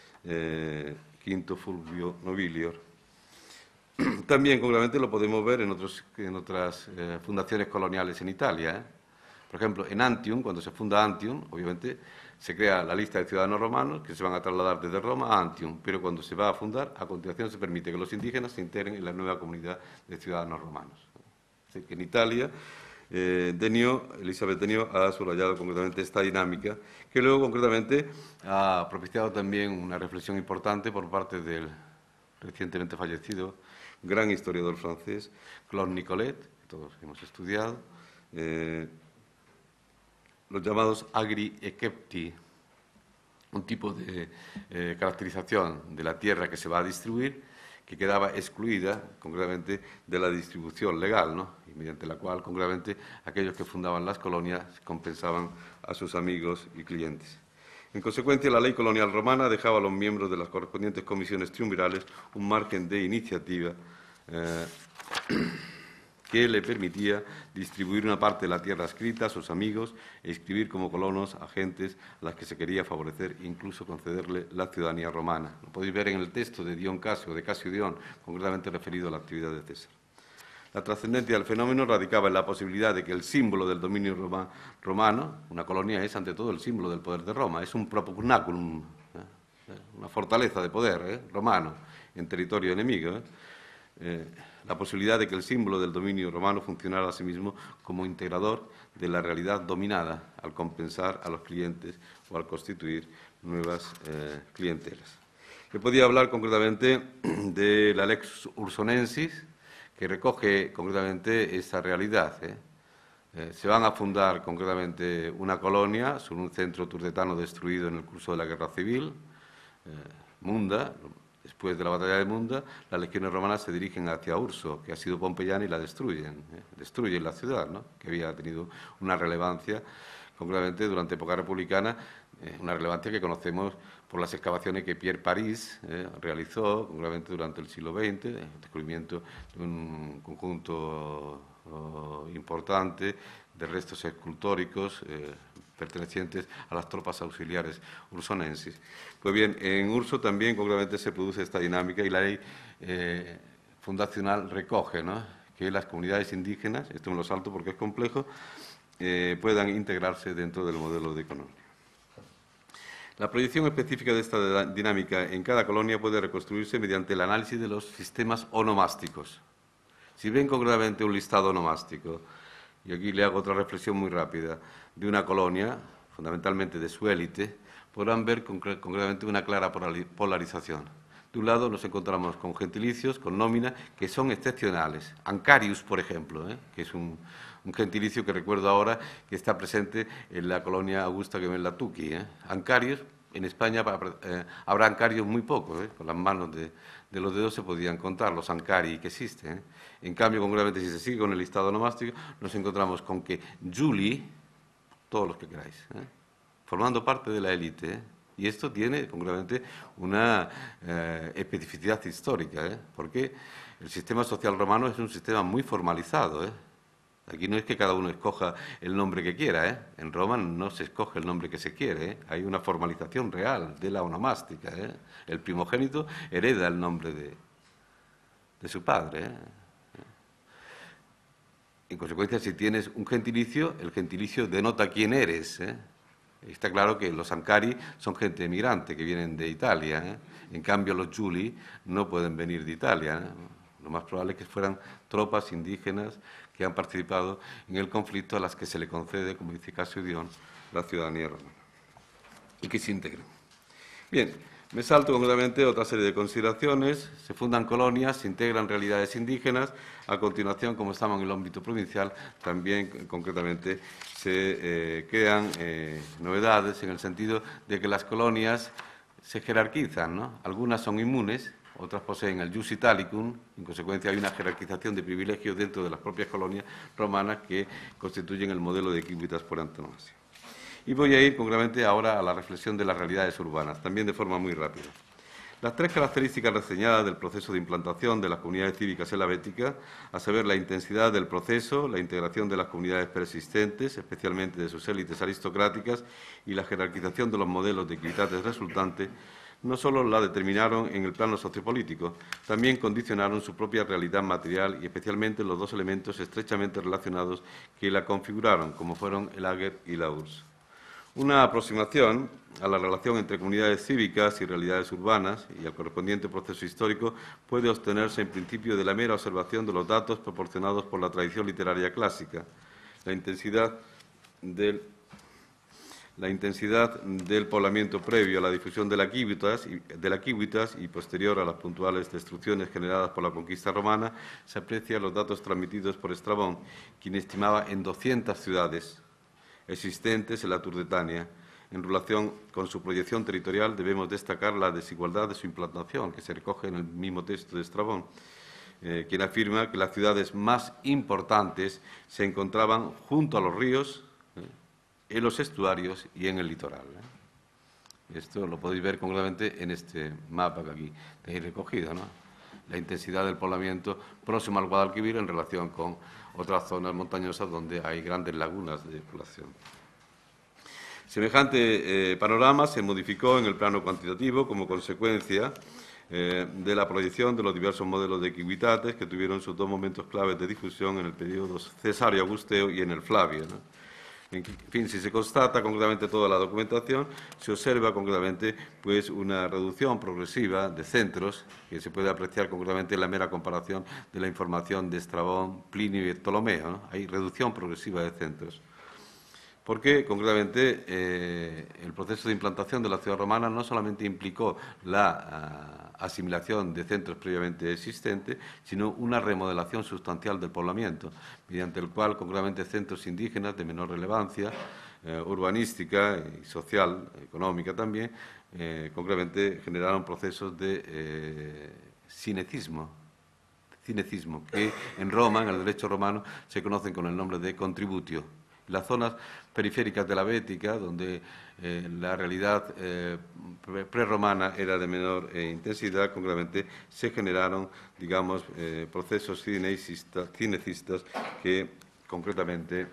Quinto Fulvio Nobilior. También, concretamente, lo podemos ver en otras fundaciones coloniales en Italia. Por ejemplo, en Antium, cuando se funda Antium, obviamente se crea la lista de ciudadanos romanos que se van a trasladar desde Roma a Antium, pero cuando se va a fundar, a continuación se permite que los indígenas se integren en la nueva comunidad de ciudadanos romanos. Así que en Italia, Elisabeth Denio ha subrayado concretamente esta dinámica, que luego concretamente ha propiciado también una reflexión importante por parte del recientemente fallecido gran historiador francés, Claude Nicolet, que todos hemos estudiado, los llamados agri-ekepti, un tipo de caracterización de la tierra que se va a distribuir, que quedaba excluida concretamente de la distribución legal, y mediante la cual concretamente aquellos que fundaban las colonias compensaban a sus amigos y clientes. En consecuencia, la ley colonial romana dejaba a los miembros de las correspondientes comisiones triunvirales un margen de iniciativa que le permitía distribuir una parte de la tierra escrita a sus amigos e inscribir como colonos a gentes a las que se quería favorecer e incluso concederle la ciudadanía romana. Lo podéis ver en el texto de Dion Casio, de Casio Dion, concretamente referido a la actividad de César. La trascendencia del fenómeno radicaba en la posibilidad de que el símbolo del dominio romano, una colonia es ante todo el símbolo del poder de Roma, es un propugnaculum, una fortaleza de poder romano en territorio enemigo. La posibilidad de que el símbolo del dominio romano funcionara a sí mismo como integrador de la realidad dominada al compensar a los clientes o al constituir nuevas clientelas. Yo podía hablar concretamente de la Lex Ursonensis, que recoge concretamente esta realidad. Se van a fundar concretamente una colonia sobre un centro turdetano destruido en el curso de la Guerra Civil, Munda. Después de la batalla de Munda, las legiones romanas se dirigen hacia Urso, que ha sido pompeyana, y la destruyen. Destruyen la ciudad, que había tenido una relevancia, concretamente durante época republicana, una relevancia que conocemos por las excavaciones que Pierre Paris realizó, concretamente durante el siglo XX, el descubrimiento de un conjunto importante de restos escultóricos pertenecientes a las tropas auxiliares ursonenses. Pues bien, en Urso también concretamente se produce esta dinámica y la ley fundacional recoge que las comunidades indígenas, esto me lo salto porque es complejo, puedan integrarse dentro del modelo de economía. La proyección específica de esta dinámica en cada colonia puede reconstruirse mediante el análisis de los sistemas onomásticos. Si ven concretamente un listado onomástico, y aquí le hago otra reflexión muy rápida, de una colonia, fundamentalmente de su élite, podrán ver concretamente una clara polarización. De un lado nos encontramos con gentilicios, con nómina, que son excepcionales. Ancarius, por ejemplo, que es un gentilicio que recuerdo ahora que está presente en la colonia Augusta Gemelatuki. Ancarius, en España habrá ancarios muy pocos, con las manos de los dedos se podían contar los ancari que existen. En cambio, concretamente, si se sigue con el listado onomástico, nos encontramos con que Juli, todos los que queráis, formando parte de la élite, Y esto tiene concretamente una especificidad histórica, porque el sistema social romano es un sistema muy formalizado. Aquí no es que cada uno escoja el nombre que quiera. En Roma no se escoge el nombre que se quiere. Hay una formalización real de la onomástica. El primogénito hereda el nombre de su padre. En consecuencia, si tienes un gentilicio, el gentilicio denota quién eres. Está claro que los Ancari son gente emigrante que vienen de Italia. En cambio, los Giuli no pueden venir de Italia. Lo más probable es que fueran tropas indígenas que han participado en el conflicto a las que se le concede, como dice Casio Dion, la ciudadanía romana y que se integren. Bien, me salto concretamente otra serie de consideraciones. Se fundan colonias, se integran realidades indígenas. A continuación, como estamos en el ámbito provincial, también concretamente se crean novedades en el sentido de que las colonias se jerarquizan, ¿no? Algunas son inmunes, otras poseen el jus italicum. En consecuencia, hay una jerarquización de privilegios dentro de las propias colonias romanas que constituyen el modelo de equivitas por antonomasia. Y voy a ir concretamente ahora a la reflexión de las realidades urbanas, también de forma muy rápida. Las tres características reseñadas del proceso de implantación de las comunidades cívicas en la Bética, a saber, la intensidad del proceso, la integración de las comunidades persistentes, especialmente de sus élites aristocráticas, y la jerarquización de los modelos de equidades resultantes, no solo la determinaron en el plano sociopolítico, también condicionaron su propia realidad material y especialmente los dos elementos estrechamente relacionados que la configuraron, como fueron el ager y la URSS. Una aproximación a la relación entre comunidades cívicas y realidades urbanas y al correspondiente proceso histórico puede obtenerse en principio de la mera observación de los datos proporcionados por la tradición literaria clásica. La intensidad del poblamiento previo a la difusión de la civitas y posterior a las puntuales destrucciones generadas por la conquista romana se aprecia en los datos transmitidos por Estrabón, quien estimaba en 200 ciudades existentes en la Turdetania. En relación con su proyección territorial debemos destacar la desigualdad de su implantación, que se recoge en el mismo texto de Estrabón, quien afirma que las ciudades más importantes se encontraban junto a los ríos, en los estuarios y en el litoral. Esto lo podéis ver concretamente en este mapa que aquí tenéis recogido, ¿no? La intensidad del poblamiento próximo al Guadalquivir en relación con otras zonas montañosas donde hay grandes lagunas de población. Semejante panorama se modificó en el plano cuantitativo como consecuencia de la proyección de los diversos modelos de equivitates que tuvieron sus dos momentos claves de difusión en el periodo Cesario-Augusteo y en el Flavio, ¿no? En fin, si se constata concretamente toda la documentación, se observa concretamente pues, una reducción progresiva de centros que se puede apreciar concretamente en la mera comparación de la información de Estrabón, Plinio y Ptolomeo, ¿no? Hay reducción progresiva de centros. Porque, concretamente, el proceso de implantación de la ciudad romana no solamente implicó la asimilación de centros previamente existentes, sino una remodelación sustancial del poblamiento, mediante el cual, concretamente, centros indígenas de menor relevancia urbanística y social, económica también, concretamente generaron procesos de cinecismo, que en Roma, en el derecho romano, se conocen con el nombre de contributio. Las zonas periféricas de la Bética, donde la realidad prerromana era de menor intensidad, concretamente se generaron, digamos, procesos cinecistas que concretamente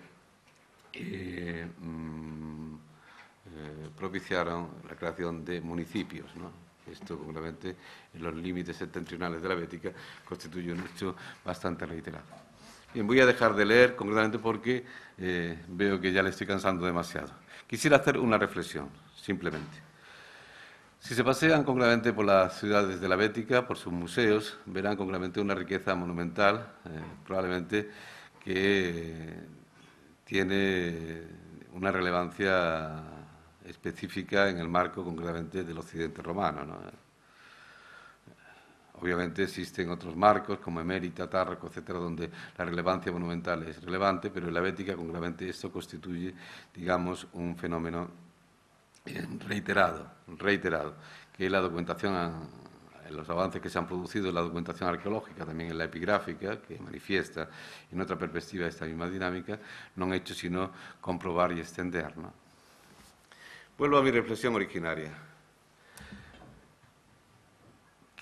propiciaron la creación de municipios, ¿no? Esto, concretamente, en los límites septentrionales de la Bética, constituye un hecho bastante reiterado. Bien, voy a dejar de leer concretamente porque veo que ya le estoy cansando demasiado. Quisiera hacer una reflexión, simplemente. Si se pasean concretamente por las ciudades de la Bética, por sus museos, verán concretamente una riqueza monumental, probablemente que tiene una relevancia específica en el marco concretamente del occidente romano, ¿no? Obviamente existen otros marcos, como Emérita, Tárraco, etcétera, donde la relevancia monumental es relevante, pero en la Bética, concretamente, esto constituye, digamos, un fenómeno reiterado, que la documentación, en los avances que se han producido en la documentación arqueológica, también en la epigráfica, que manifiesta en otra perspectiva esta misma dinámica, no han hecho sino comprobar y extender, ¿no? Vuelvo a mi reflexión originaria.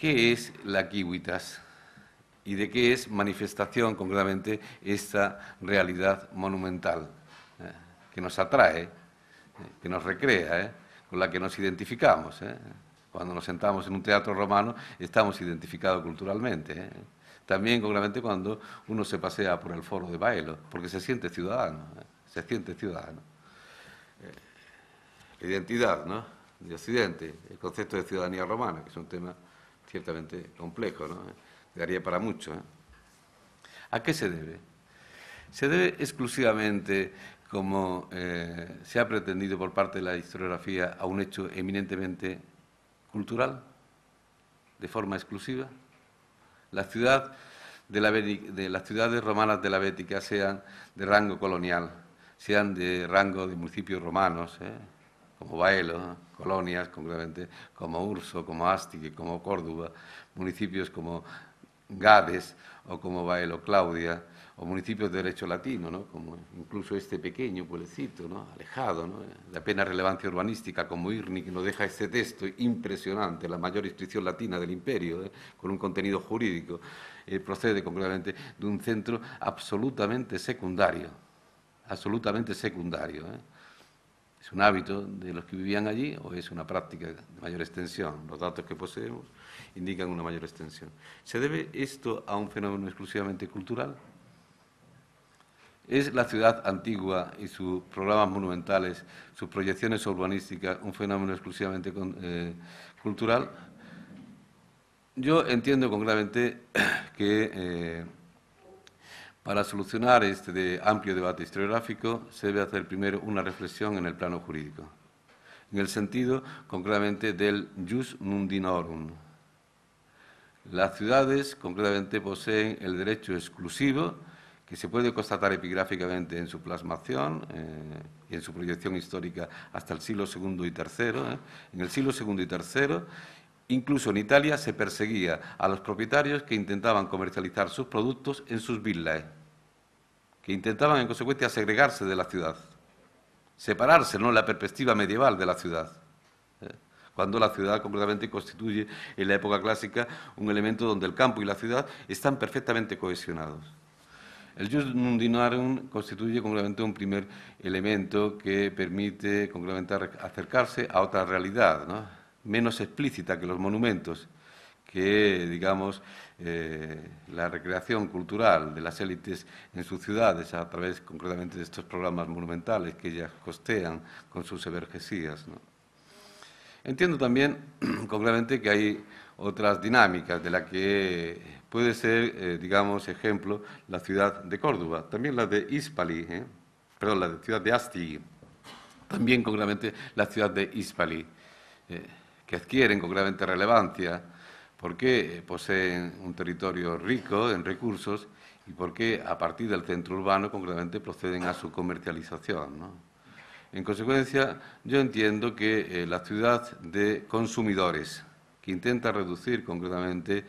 ¿qué es la Civitas? ¿Y de qué es manifestación concretamente esta realidad monumental que nos atrae, que nos recrea, con la que nos identificamos? Cuando nos sentamos en un teatro romano estamos identificados culturalmente. También concretamente cuando uno se pasea por el foro de Baelo, porque se siente ciudadano, se siente ciudadano. La identidad, ¿no?, de Occidente, el concepto de ciudadanía romana, que es un tema ciertamente complejo, ¿no?, daría para mucho. ¿A qué se debe? Se debe exclusivamente, como se ha pretendido por parte de la historiografía, a un hecho eminentemente cultural, de forma exclusiva. Las ciudades romanas de la Bética, sean de rango colonial, sean de rango de municipios romanos, como Baelo, colonias concretamente, como Urso, como Astige, como Córdoba, municipios como Gades o como Baelo Claudia, o municipios de derecho latino, ¿no?, como incluso este pequeño pueblecito, ¿no?, alejado, ¿no?, de apenas relevancia urbanística, como Irni, que nos deja este texto impresionante, la mayor inscripción latina del imperio, con un contenido jurídico, procede concretamente de un centro absolutamente secundario, absolutamente secundario. ¿Es un hábito de los que vivían allí o es una práctica de mayor extensión? Los datos que poseemos indican una mayor extensión. ¿Se debe esto a un fenómeno exclusivamente cultural? ¿Es la ciudad antigua y sus programas monumentales, sus proyecciones urbanísticas, un fenómeno exclusivamente cultural? Yo entiendo concretamente que para solucionar este amplio debate historiográfico se debe hacer primero una reflexión en el plano jurídico, en el sentido concretamente del jus nundinorum. Las ciudades concretamente poseen el derecho exclusivo, que se puede constatar epigráficamente en su plasmación y en su proyección histórica hasta el siglo II y III. En el siglo II y III, incluso en Italia, se perseguía a los propietarios que intentaban comercializar sus productos en sus villae, que intentaban, en consecuencia, segregarse de la ciudad, separarse, ¿no?, en la perspectiva medieval de la ciudad, cuando la ciudad completamente constituye, en la época clásica, un elemento donde el campo y la ciudad están perfectamente cohesionados. El jus nundinarum constituye concretamente un primer elemento que permite concretamente acercarse a otra realidad, ¿no?, menos explícita que los monumentos, que, digamos, la recreación cultural de las élites en sus ciudades a través concretamente de estos programas monumentales que ellas costean con sus evergesías, ¿no? Entiendo también concretamente que hay otras dinámicas de las que puede ser, digamos, ejemplo, la ciudad de Córdoba, también la de Hispali, la de ciudad de Asti, también concretamente la ciudad de Hispali, que adquieren concretamente relevancia porque poseen un territorio rico en recursos y porque a partir del centro urbano concretamente proceden a su comercialización, ¿no? En consecuencia, yo entiendo que la ciudad de consumidores, que intenta reducir concretamente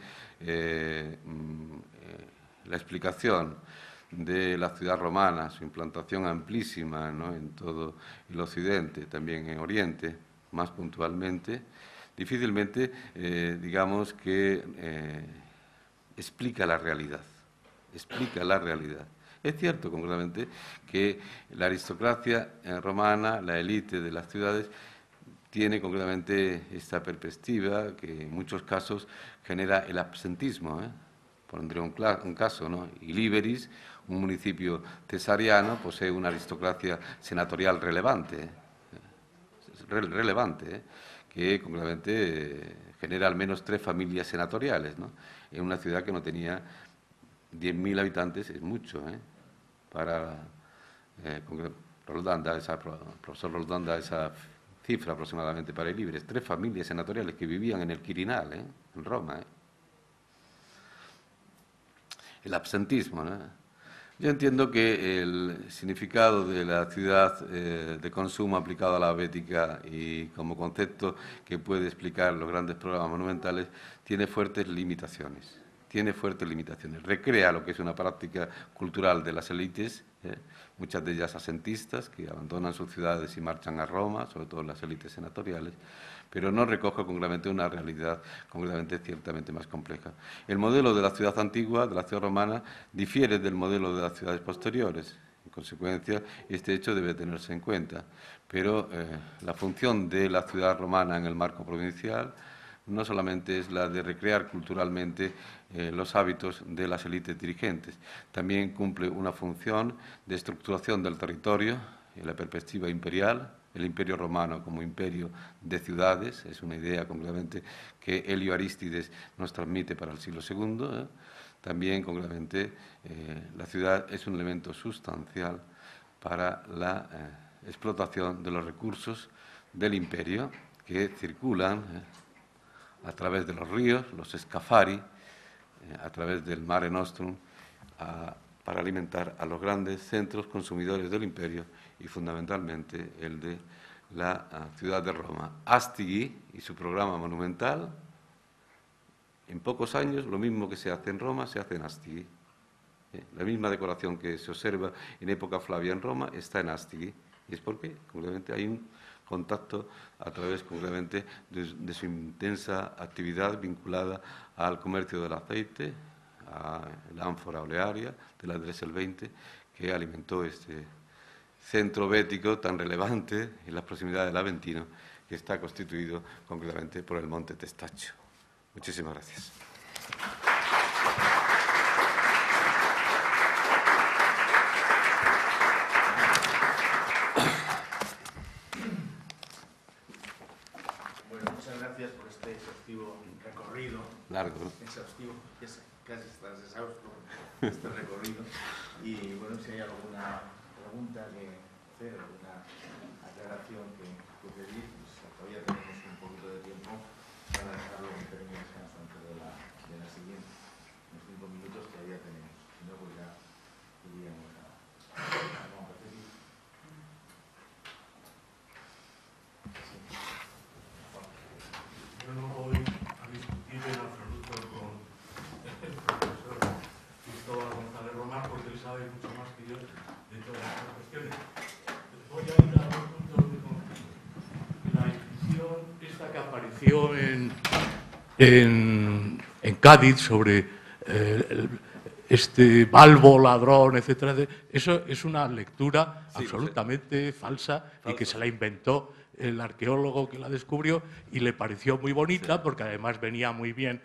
la explicación de la ciudad romana, su implantación amplísima, ¿no?, en todo el occidente, también en Oriente, más puntualmente, difícilmente, digamos, que explica la realidad. Explica la realidad. Es cierto, concretamente, que la aristocracia romana, la élite de las ciudades, tiene concretamente esta perspectiva que en muchos casos genera el absentismo. Pondré un caso, ¿no? Iliberis, un municipio cesariano, posee una aristocracia senatorial relevante, que concretamente genera al menos 3 familias senatoriales, ¿no?, en una ciudad que no tenía 10.000 habitantes, es mucho, para Roldán profesor Roldán da esa cifra aproximadamente para Iliberis, 3 familias senatoriales que vivían en el Quirinal, en Roma. El absentismo, ¿no? Yo entiendo que el significado de la ciudad de consumo aplicado a la Bética y como concepto que puede explicar los grandes programas monumentales tiene fuertes limitaciones. tiene fuertes limitaciones. Recrea lo que es una práctica cultural de las élites, muchas de ellas asentistas, que abandonan sus ciudades y marchan a Roma, sobre todo las élites senatoriales, pero no recoge concretamente una realidad concretamente ciertamente más compleja. El modelo de la ciudad antigua, de la ciudad romana, difiere del modelo de las ciudades posteriores. En consecuencia, este hecho debe tenerse en cuenta. Pero la función de la ciudad romana en el marco provincial no solamente es la de recrear culturalmente los hábitos de las élites dirigentes, también cumple una función de estructuración del territorio en la perspectiva imperial. El Imperio Romano como imperio de ciudades es una idea concretamente que Helio Arístides nos transmite para el siglo II. También, concretamente, la ciudad es un elemento sustancial para la explotación de los recursos del imperio que circulan a través de los ríos, los escafari, a través del Mare Nostrum, para alimentar a los grandes centros consumidores del imperio y fundamentalmente el de la ciudad de Roma. Astigui y su programa monumental, en pocos años lo mismo que se hace en Roma se hace en Astigui. La misma decoración que se observa en época Flavia en Roma está en Astigui. Y es porque, concretamente, hay un contacto a través, concretamente, de su intensa actividad vinculada al comercio del aceite, a la ánfora olearia de la Dresel 20, que alimentó este centro bético tan relevante en las proximidades del Aventino, que está constituido concretamente por el monte Testaccio. Muchísimas gracias. Bueno, muchas gracias por este exhaustivo recorrido. Largo, ¿no? Exhaustivo, es casi estás exhausto este recorrido. Y bueno, si hay alguna pregunta que hacer, alguna aclaración que pedir, pues todavía tenemos un poquito de tiempo para dejarlo en pequeño descanso antes de la siguiente. Unos 5 minutos todavía tenemos. Si no, pues ya iríamos a repetir. Sí. Yo no voy a discutir en absoluto con el profesor Cristóbal González Román porque él sabe mucho más que yo de todas estas cuestiones. Voy a ir a dos puntos de conflicto. La inscripción esta que apareció en Cádiz sobre este Balbo, ladrón, etcétera, eso es una lectura absolutamente falsa y que se la inventó el arqueólogo que la descubrió y le pareció muy bonita porque además venía muy bien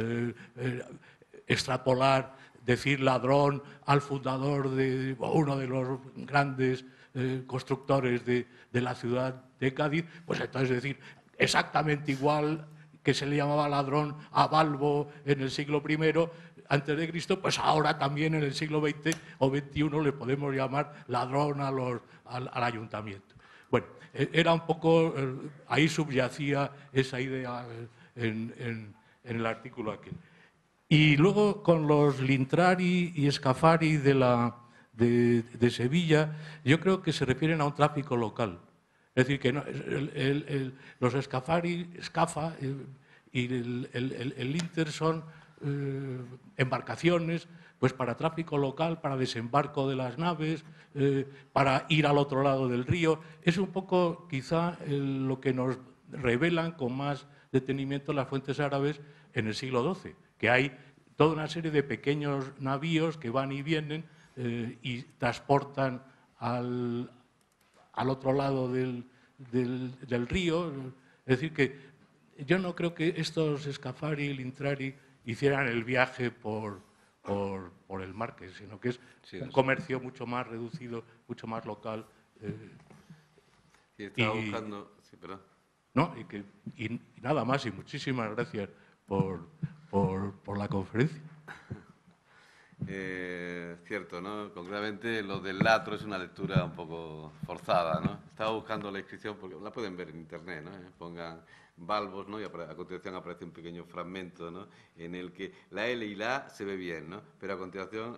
extrapolar, decir ladrón al fundador de uno de los grandes constructores de la ciudad de Cádiz, pues entonces decir exactamente igual que se le llamaba ladrón a Balbo en el siglo I antes de Cristo, pues ahora también en el siglo XX o XXI le podemos llamar ladrón al ayuntamiento. Bueno, era un poco, ahí subyacía esa idea en el artículo aquel. Y luego con los Lintrari y Scafari de Sevilla, yo creo que se refieren a un tráfico local. Es decir, que no, los Scafari, Scafa y el Linter son embarcaciones pues para tráfico local, para desembarco de las naves, para ir al otro lado del río. Es un poco quizá lo que nos revelan con más detenimiento las fuentes árabes en el siglo XII, que hay toda una serie de pequeños navíos que van y vienen y transportan al otro lado del río. Es decir, que yo no creo que estos Scafari y Lintrari hicieran el viaje por el mar, sino que es un comercio mucho más reducido, mucho más local. Y estaba buscando... Sí, perdón. ¿No? Y nada más, y muchísimas gracias por la conferencia. Cierto, ¿no? Concretamente lo del latro es una lectura un poco forzada, ¿no? Estaba buscando la inscripción, porque la pueden ver en internet, ¿no? Pongan Balbos, ¿no? Y a continuación aparece un pequeño fragmento, ¿no? En el que la L y la A se ve bien, ¿no? Pero a continuación,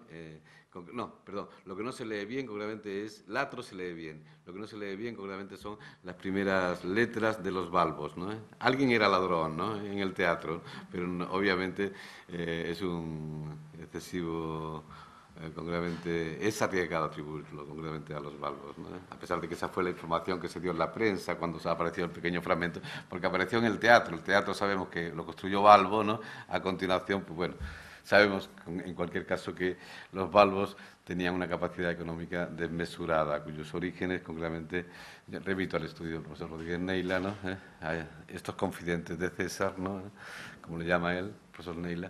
lo que no se lee bien concretamente es latro se lee bien. Lo que no se lee bien concretamente son las primeras letras de los Balbos, ¿no? Alguien era ladrón, ¿no? En el teatro, pero no, obviamente es un excesivo... concretamente, es arriesgado atribuirlo concretamente a los Balbos, ¿no? A pesar de que esa fue la información que se dio en la prensa cuando se apareció el pequeño fragmento, porque apareció en el teatro sabemos que lo construyó Balbo, ¿no? A continuación, pues bueno, sabemos en cualquier caso que los Balbos tenían una capacidad económica desmesurada, cuyos orígenes concretamente, remito al estudio del profesor Rodríguez Neila, ¿no? A estos confidentes de César, ¿no? Como le llama él, profesor Neila,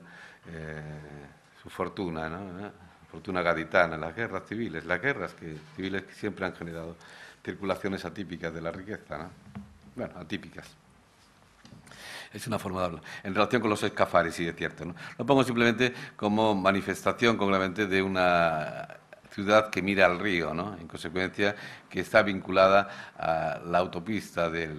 su fortuna, ¿no? Fortuna gaditana, las guerras civiles que siempre han generado circulaciones atípicas de la riqueza, ¿no? Bueno, atípicas. Es una forma de hablar. En relación con los escafares, sí, es cierto, ¿no? Lo pongo simplemente como manifestación, concretamente, de una ciudad que mira al río, ¿no? En consecuencia, que está vinculada a la autopista de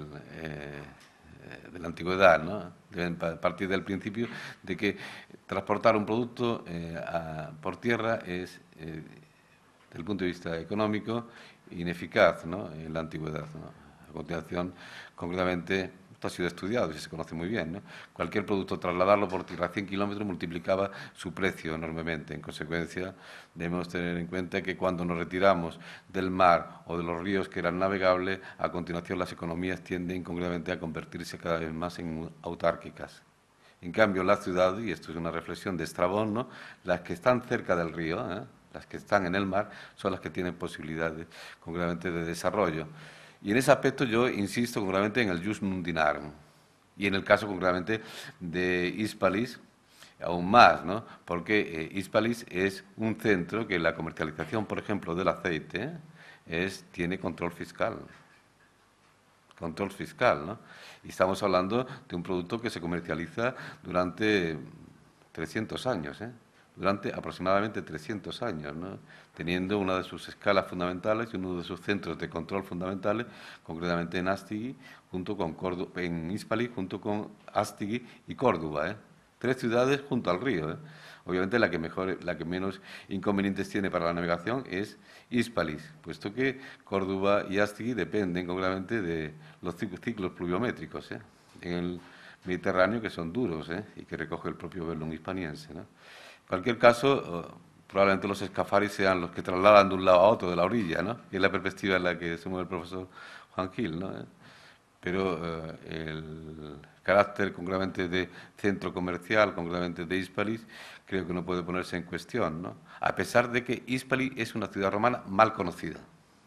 la antigüedad, ¿no? Deben partir del principio de que transportar un producto por tierra es, desde el punto de vista económico, ineficaz, ¿no? En la antigüedad, ¿no? A continuación, concretamente, esto ha sido estudiado y se conoce muy bien, ¿no? Cualquier producto, trasladarlo por tierra a 100 kilómetros multiplicaba su precio enormemente. En consecuencia, debemos tener en cuenta que cuando nos retiramos del mar o de los ríos que eran navegables, a continuación las economías tienden concretamente a convertirse cada vez más en autárquicas. En cambio, la ciudad, y esto es una reflexión de Estrabón, ¿no? Las que están cerca del río, las que están en el mar, son las que tienen posibilidades concretamente de desarrollo. Y en ese aspecto yo insisto concretamente en el jus mundinarum. Y en el caso concretamente de Hispalis, aún más, ¿no? Porque Hispalis es un centro que la comercialización, por ejemplo, del aceite tiene control fiscal. Control fiscal, ¿no? Y estamos hablando de un producto que se comercializa durante 300 años, durante aproximadamente 300 años, ¿no? Teniendo una de sus escalas fundamentales y uno de sus centros de control fundamentales, concretamente en Astigui, en Hispali, junto con Astigui y Córdoba, 3 ciudades junto al río, Obviamente la que menos inconvenientes tiene para la navegación es Hispalis, puesto que Córdoba y Astigui dependen concretamente de los ciclos pluviométricos en el Mediterráneo, que son duros y que recoge el propio Bellum hispaniense, ¿no? En cualquier caso, probablemente los escafaris sean los que trasladan de un lado a otro de la orilla, ¿no? Que es la perspectiva en la que se mueve el profesor Juan Gil, ¿no? Pero el carácter concretamente de centro comercial, concretamente de Hispalis, creo que no puede ponerse en cuestión, ¿no? A pesar de que Hispali es una ciudad romana mal conocida.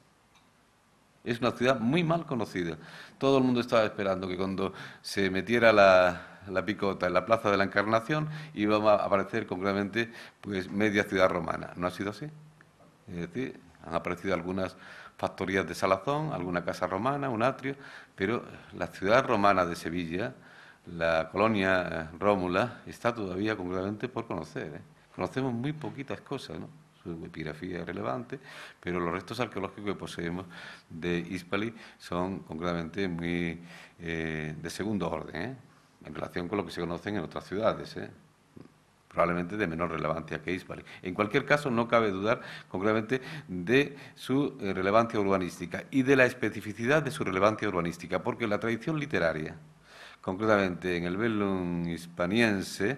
Es una ciudad muy mal conocida. Todo el mundo estaba esperando que cuando se metiera la picota en la Plaza de la Encarnación iba a aparecer concretamente pues media ciudad romana. ¿No ha sido así? Es decir, han aparecido algunas factorías de salazón, alguna casa romana, un atrio, pero la ciudad romana de Sevilla, la colonia Rómula, está todavía concretamente por conocer. Conocemos muy poquitas cosas, ¿no? Su epigrafía es relevante, pero los restos arqueológicos que poseemos de Hispali son concretamente muy de segundo orden, en relación con lo que se conocen en otras ciudades, probablemente de menor relevancia que Hispali. En cualquier caso, no cabe dudar concretamente de su relevancia urbanística y de la especificidad de su relevancia urbanística, porque la tradición literaria, concretamente en el Bellum hispaniense,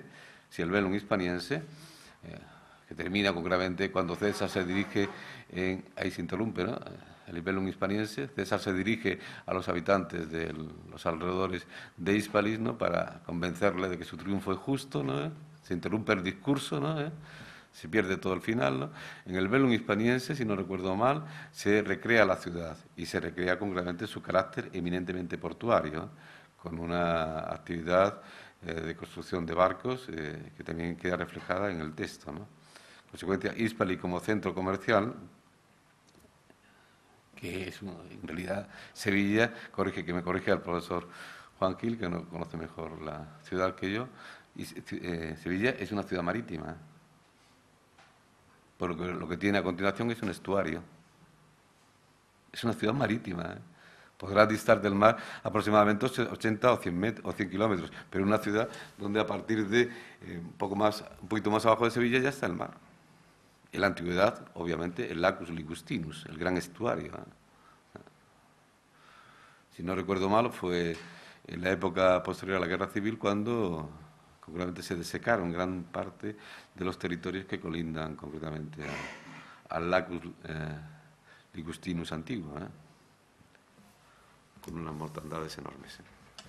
que termina concretamente cuando César se dirige, ahí se interrumpe, ¿no? El Bellum hispaniense, César se dirige a los habitantes de los alrededores de Hispalis, ¿no? Para convencerle de que su triunfo es justo, ¿no? Se interrumpe el discurso, ¿no? Se pierde todo el final, ¿no? En el Bellum hispaniense, si no recuerdo mal, se recrea la ciudad y se recrea concretamente su carácter eminentemente portuario, ¿no? Con una actividad de construcción de barcos que también queda reflejada en el texto, ¿no? En consecuencia, Hispali como centro comercial, que es en realidad Sevilla, que me corrige el profesor Juan Gil, que no conoce mejor la ciudad que yo, y Sevilla es una ciudad marítima, porque lo que tiene a continuación es un estuario. Es una ciudad marítima, Podrá distar del mar aproximadamente 80 o 100 kilómetros, pero en una ciudad donde a partir de un poquito más abajo de Sevilla ya está el mar. En la antigüedad, obviamente, el Lacus Ligustinus, el gran estuario. Si no recuerdo mal, fue en la época posterior a la Guerra Civil cuando concretamente se desecaron gran parte de los territorios que colindan concretamente al Lacus Ligustinus antiguo, con unas mortandades enormes. Sí,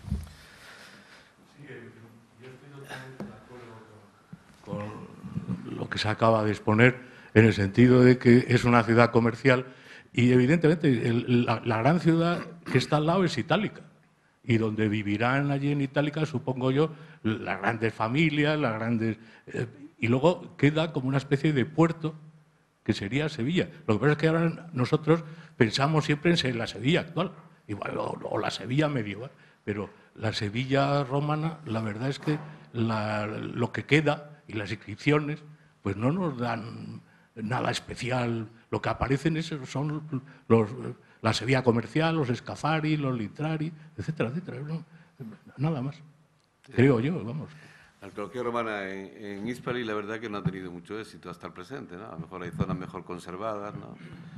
yo estoy totalmente de acuerdo con lo que se acaba de exponer, en el sentido de que es una ciudad comercial y, evidentemente, la gran ciudad que está al lado es Itálica, y donde vivirán allí en Itálica, supongo yo, las grandes familias, las grandes... y luego queda como una especie de puerto que sería Sevilla. Lo que pasa es que ahora nosotros pensamos siempre en la Sevilla actual, igual, o la Sevilla medieval, pero la Sevilla romana, la verdad es que lo que queda y las inscripciones pues no nos dan nada especial. Lo que aparecen son la Sevilla comercial, los Scafari, los Litrari, etcétera, etcétera. No, nada más, creo yo, vamos. La arqueología romana en Hispali, la verdad que no ha tenido mucho éxito hasta el presente, ¿no? A lo mejor hay zonas mejor conservadas, ¿no?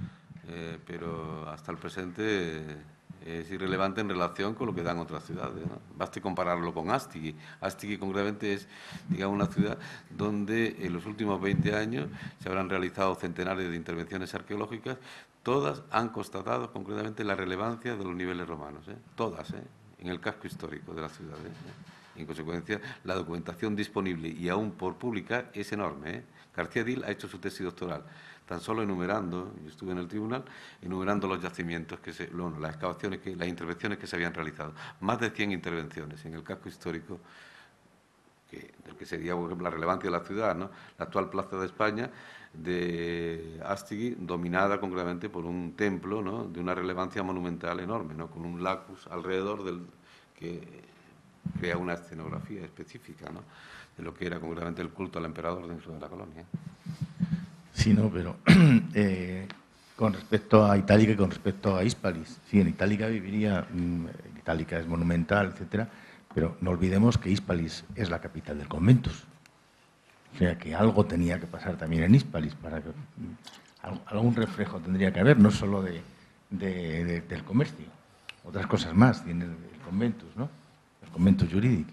Pero hasta el presente es irrelevante en relación con lo que dan otras ciudades, ¿no? Baste compararlo con Astigui. Astigui, concretamente, es, digamos, una ciudad donde en los últimos 20 años se habrán realizado centenares de intervenciones arqueológicas. Todas han constatado concretamente la relevancia de los niveles romanos, todas, en el casco histórico de la ciudad. En consecuencia, la documentación disponible y aún por publicar es enorme. García Dil ha hecho su tesis doctoral, tan solo enumerando, yo estuve en el tribunal, enumerando los yacimientos, las excavaciones, las intervenciones que se habían realizado. Más de 100 intervenciones en el casco histórico, del que sería, por ejemplo, la relevancia de la ciudad, ¿no? La actual Plaza de España de Astigui, dominada concretamente por un templo, ¿no?, de una relevancia monumental enorme, ¿no?, con un lacus alrededor que crea una escenografía específica, ¿no?, de lo que era concretamente el culto al emperador dentro de la colonia. Sí, no, pero con respecto a Itálica y con respecto a Hispalis, sí, en Itálica viviría, Itálica es monumental, etcétera, pero no olvidemos que Hispalis es la capital del conventus. O sea, que algo tenía que pasar también en Hispalis, para que algún reflejo tendría que haber, no solo del comercio, otras cosas más tiene el conventus, ¿no? El conventus jurídico.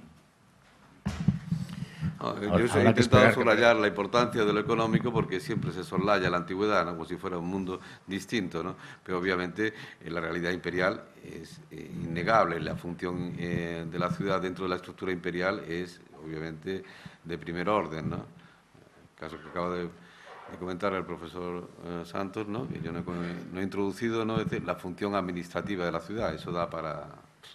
Yo he intentado subrayar la importancia de lo económico porque siempre se soslaya la antigüedad, ¿no?, como si fuera un mundo distinto, ¿no? Pero obviamente la realidad imperial es innegable. La función de la ciudad dentro de la estructura imperial es obviamente de primer orden, ¿no? El caso que acaba de comentar el profesor Santos, ¿no?, que yo no he introducido, ¿no?, es decir, la función administrativa de la ciudad. Eso da para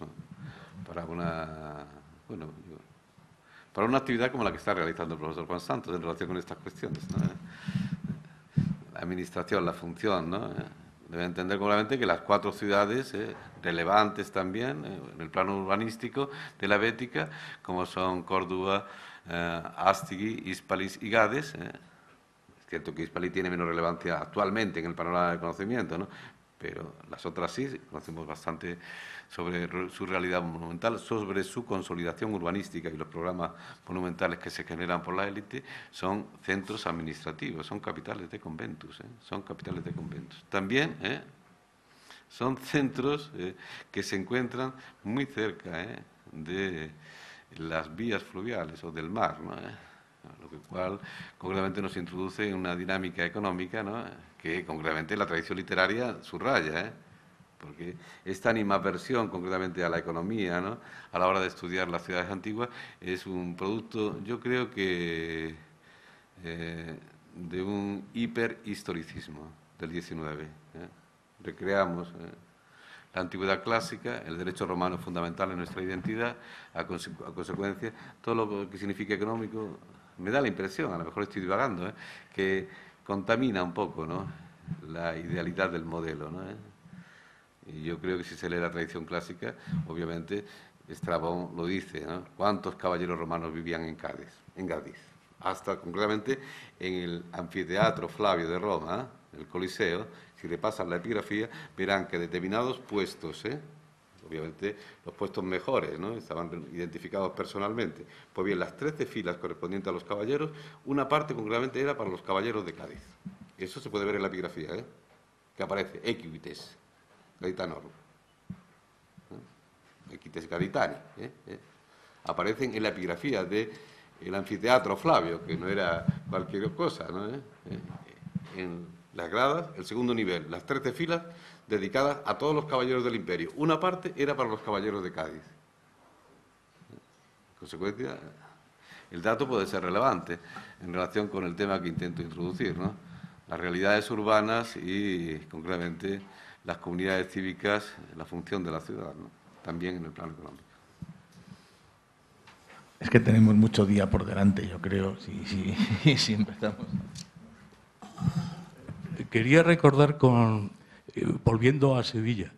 una... Bueno, para una actividad como la que está realizando el profesor Juan Santos en relación con estas cuestiones, ¿no? La administración, la función, ¿no? Debe entender claramente que las 4 ciudades relevantes también en el plano urbanístico de la Bética, como son Córdoba, Astigui, Hispalis y Gades. Es cierto que Hispalis tiene menos relevancia actualmente en el panorama del conocimiento, ¿no?, pero las otras sí, conocemos bastante sobre su realidad monumental, sobre su consolidación urbanística, y los programas monumentales que se generan por la élite son centros administrativos, son capitales de conventus, son capitales de conventus. También son centros que se encuentran muy cerca de las vías fluviales o del mar, ¿no? Lo cual concretamente nos introduce en una dinámica económica, ¿no?, que concretamente la tradición literaria subraya, porque esta animadversión concretamente a la economía, ¿no?, a la hora de estudiar las ciudades antiguas, es un producto, yo creo que, de un hiperhistoricismo del XIX. Recreamos la antigüedad clásica, el derecho romano es fundamental en nuestra identidad, a consecuencia, todo lo que significa económico, me da la impresión, a lo mejor estoy divagando, que contamina un poco, ¿no?, la idealidad del modelo, ¿no? Y yo creo que si se lee la tradición clásica, obviamente Estrabón lo dice, ¿no?, ¿cuántos caballeros romanos vivían en Gadis? Hasta concretamente en el anfiteatro Flavio de Roma, el Coliseo. Si repasan la epigrafía, verán que determinados puestos obviamente los puestos mejores, ¿no? Estaban identificados personalmente. Pues bien, las 13 filas correspondientes a los caballeros, una parte concretamente era para los caballeros de Cádiz. Eso se puede ver en la epigrafía, que aparece Equites Gaditanorum. Equites Gaditani. Aparecen en la epigrafía del anfiteatro Flavio, que no era cualquier cosa, ¿no? En las gradas, el segundo nivel, las 13 filas dedicadas a todos los caballeros del imperio. Una parte era para los caballeros de Cádiz. En consecuencia, el dato puede ser relevante en relación con el tema que intento introducir, ¿no? Las realidades urbanas y, concretamente, las comunidades cívicas, la función de la ciudad, ¿no? También en el plano económico. Es que tenemos mucho día por delante, yo creo, si empezamos. Quería recordar, volviendo a Sevilla,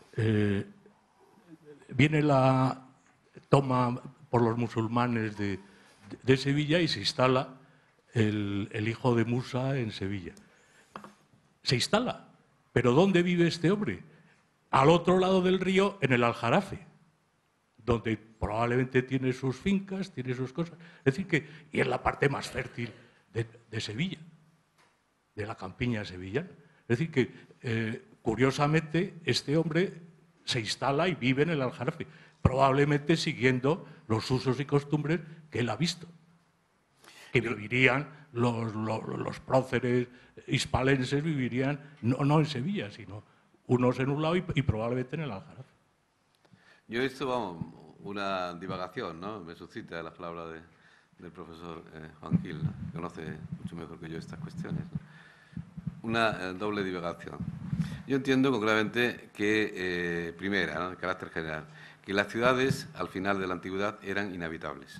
viene la toma por los musulmanes de Sevilla y se instala el hijo de Musa en Sevilla. Se instala. ¿Pero dónde vive este hombre? Al otro lado del río, en el Aljarafe, donde probablemente tiene sus fincas, tiene sus cosas. Es decir, y es la parte más fértil de Sevilla, de la campiña sevillana. Es decir, que curiosamente este hombre se instala y vive en el Aljarafe, probablemente siguiendo los usos y costumbres que él ha visto, que vivirían los próceres hispalenses, vivirían no en Sevilla, sino unos en un lado y probablemente en el Aljarafe. Yo he visto, vamos, una divagación, ¿no? Me suscita las palabras del profesor Juan Gil, ¿no? Que conoce mucho mejor que yo estas cuestiones, ¿no? Una doble divagación. Yo entiendo concretamente que, primera, ¿no? De carácter general, que las ciudades al final de la antigüedad eran inhabitables.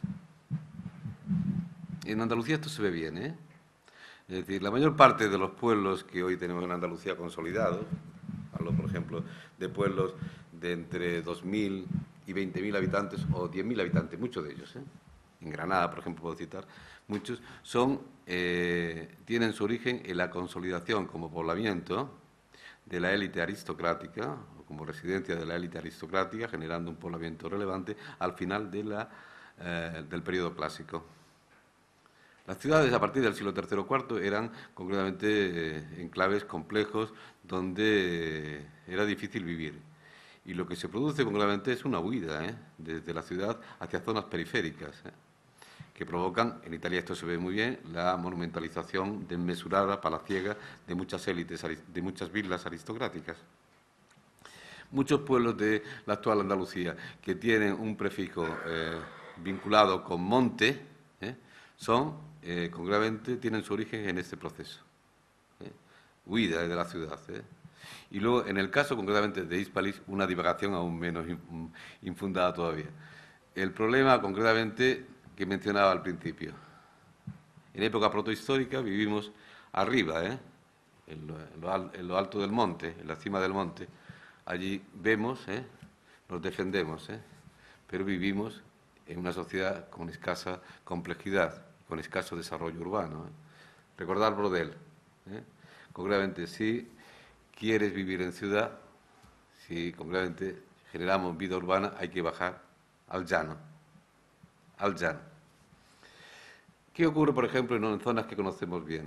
En Andalucía esto se ve bien, ¿eh? Es decir, la mayor parte de los pueblos que hoy tenemos en Andalucía consolidados, hablo, por ejemplo, de pueblos de entre 2.000 y 20.000 habitantes o 10.000 habitantes, muchos de ellos, en Granada, por ejemplo, puedo citar, muchos, tienen su origen en la consolidación como poblamiento de la élite aristocrática, o como residencia de la élite aristocrática, generando un poblamiento relevante al final del periodo clásico. Las ciudades a partir del siglo III o IV eran concretamente enclaves complejos donde era difícil vivir. Y lo que se produce concretamente es una huida desde la ciudad hacia zonas periféricas, que provocan, en Italia esto se ve muy bien, la monumentalización desmesurada, palaciega, de muchas élites, de muchas villas aristocráticas. Muchos pueblos de la actual Andalucía que tienen un prefijo vinculado con monte, concretamente tienen su origen en este proceso. Huida de la ciudad. Y luego, en el caso concretamente de Hispalis, una divagación aún menos infundada todavía. El problema concretamente que mencionaba al principio. En época protohistórica vivimos arriba, en lo alto del monte, en la cima del monte. Allí vemos, nos defendemos, pero vivimos en una sociedad con escasa complejidad, con escaso desarrollo urbano. Recordar Brodel, concretamente, si quieres vivir en ciudad, si concretamente generamos vida urbana, hay que bajar al llano. Al llano. ¿Qué ocurre, por ejemplo, en zonas que conocemos bien?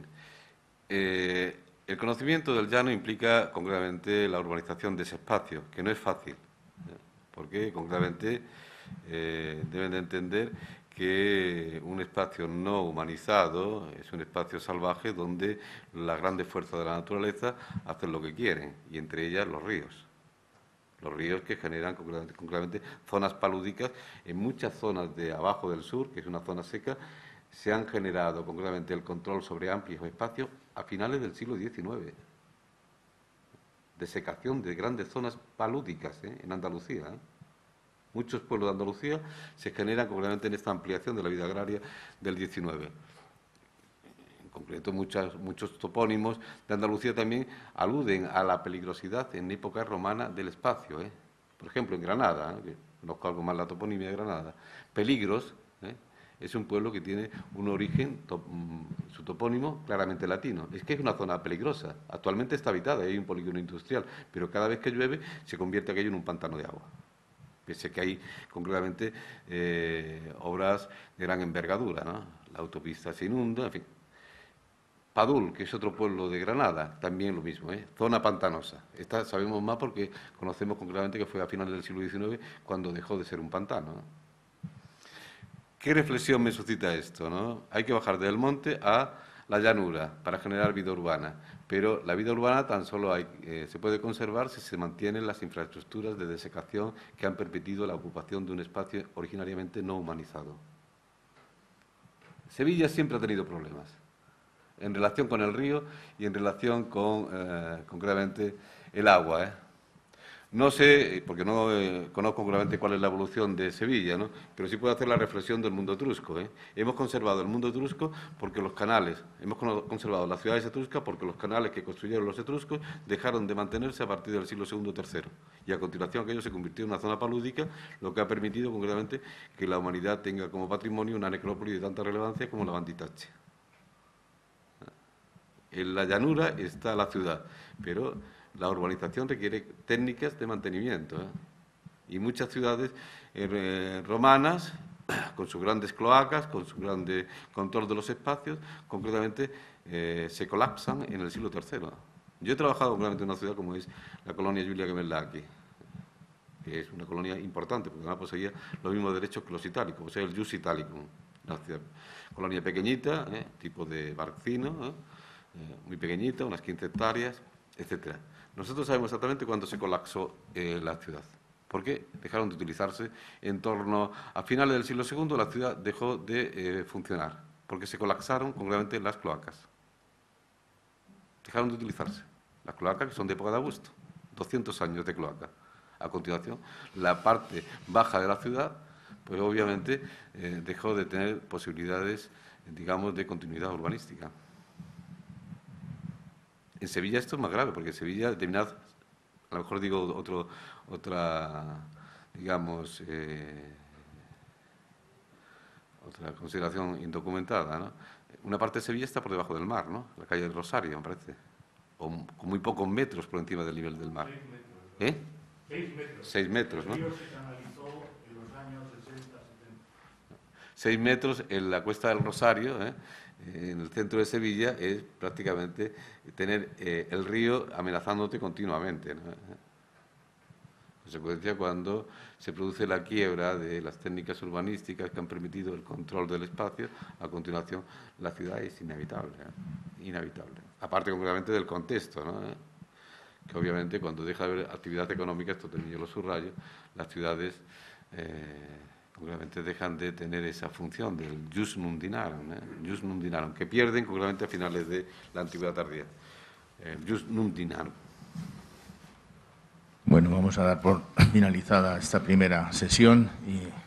El conocimiento del llano implica concretamente la urbanización de ese espacio, que no es fácil, porque concretamente deben de entender que un espacio no humanizado es un espacio salvaje donde las grandes fuerzas de la naturaleza hacen lo que quieren, y entre ellas los ríos. Los ríos que generan concretamente zonas palúdicas. En muchas zonas de abajo del sur, que es una zona seca, se han generado concretamente el control sobre amplios espacios a finales del siglo XIX. Desecación de grandes zonas palúdicas en Andalucía. Muchos pueblos de Andalucía se generan concretamente en esta ampliación de la vida agraria del XIX. En concreto, muchos topónimos de Andalucía también aluden a la peligrosidad en época romana del espacio. Por ejemplo, en Granada, que conozco algo más la toponimia de Granada, Peligros es un pueblo que tiene un origen, su topónimo, claramente latino. Es que es una zona peligrosa. Actualmente está habitada, hay un polígono industrial, pero cada vez que llueve se convierte aquello en un pantano de agua. pese a que hay concretamente obras de gran envergadura, ¿no? La autopista se inunda, en fin. Padul, que es otro pueblo de Granada, también lo mismo, zona pantanosa. Esta sabemos más porque conocemos concretamente que fue a finales del siglo XIX cuando dejó de ser un pantano, ¿no? ¿Qué reflexión me suscita esto, no? Hay que bajar del monte a la llanura para generar vida urbana, pero la vida urbana tan solo se puede conservar si se mantienen las infraestructuras de desecación que han permitido la ocupación de un espacio originariamente no humanizado. Sevilla siempre ha tenido problemas en relación con el río y en relación con, concretamente, el agua. No sé, porque no conozco concretamente cuál es la evolución de Sevilla, ¿no? Pero sí puedo hacer la reflexión del mundo etrusco. Hemos conservado el mundo etrusco porque los canales, hemos conservado las ciudades etruscas porque los canales que construyeron los etruscos dejaron de mantenerse a partir del siglo II o III. Y a continuación aquello se convirtió en una zona palúdica, lo que ha permitido concretamente que la humanidad tenga como patrimonio una necrópolis de tanta relevancia como la Bantitache. En la llanura está la ciudad, pero la urbanización requiere técnicas de mantenimiento. Y muchas ciudades romanas, con sus grandes cloacas, con su grande control de los espacios, concretamente se colapsan en el siglo III. Yo he trabajado concretamente en una ciudad como es la colonia Giulia Gemelli, que es una colonia importante, porque además poseía los mismos derechos que los itálicos, o sea, el Jus Italicum. Una colonia pequeñita, tipo de Barcino, muy pequeñita, unas 15 hectáreas, etcétera. Nosotros sabemos exactamente cuándo se colapsó la ciudad, porque dejaron de utilizarse en torno a finales del siglo II, la ciudad dejó de funcionar, porque se colapsaron concretamente las cloacas. Dejaron de utilizarse las cloacas, que son de época de Augusto, 200 años de cloaca. A continuación, la parte baja de la ciudad, pues obviamente dejó de tener posibilidades, digamos, de continuidad urbanística. En Sevilla esto es más grave, porque en Sevilla, determinadas, a lo mejor digo otra digamos, otra consideración indocumentada, ¿no? Una parte de Sevilla está por debajo del mar, ¿no? La calle del Rosario, me parece, o con muy pocos metros por encima del nivel del mar. 6 metros. 6 metros, ¿no? El río se canalizó en los años 60, 70. 6 metros en la Cuesta del Rosario, en el centro de Sevilla, es prácticamente tener el río amenazándote continuamente, ¿no? Consecuencia, cuando se produce la quiebra de las técnicas urbanísticas que han permitido el control del espacio, a continuación la ciudad es inhabitable, inhabitable. Aparte concretamente del contexto, ¿no? Que obviamente cuando deja de haber actividad económica, esto también yo lo subrayo, las ciudades concretamente dejan de tener esa función del jus nundinarum, que pierden concretamente a finales de la antigüedad tardía. Jus nundinarum. Bueno, vamos a dar por finalizada esta primera sesión y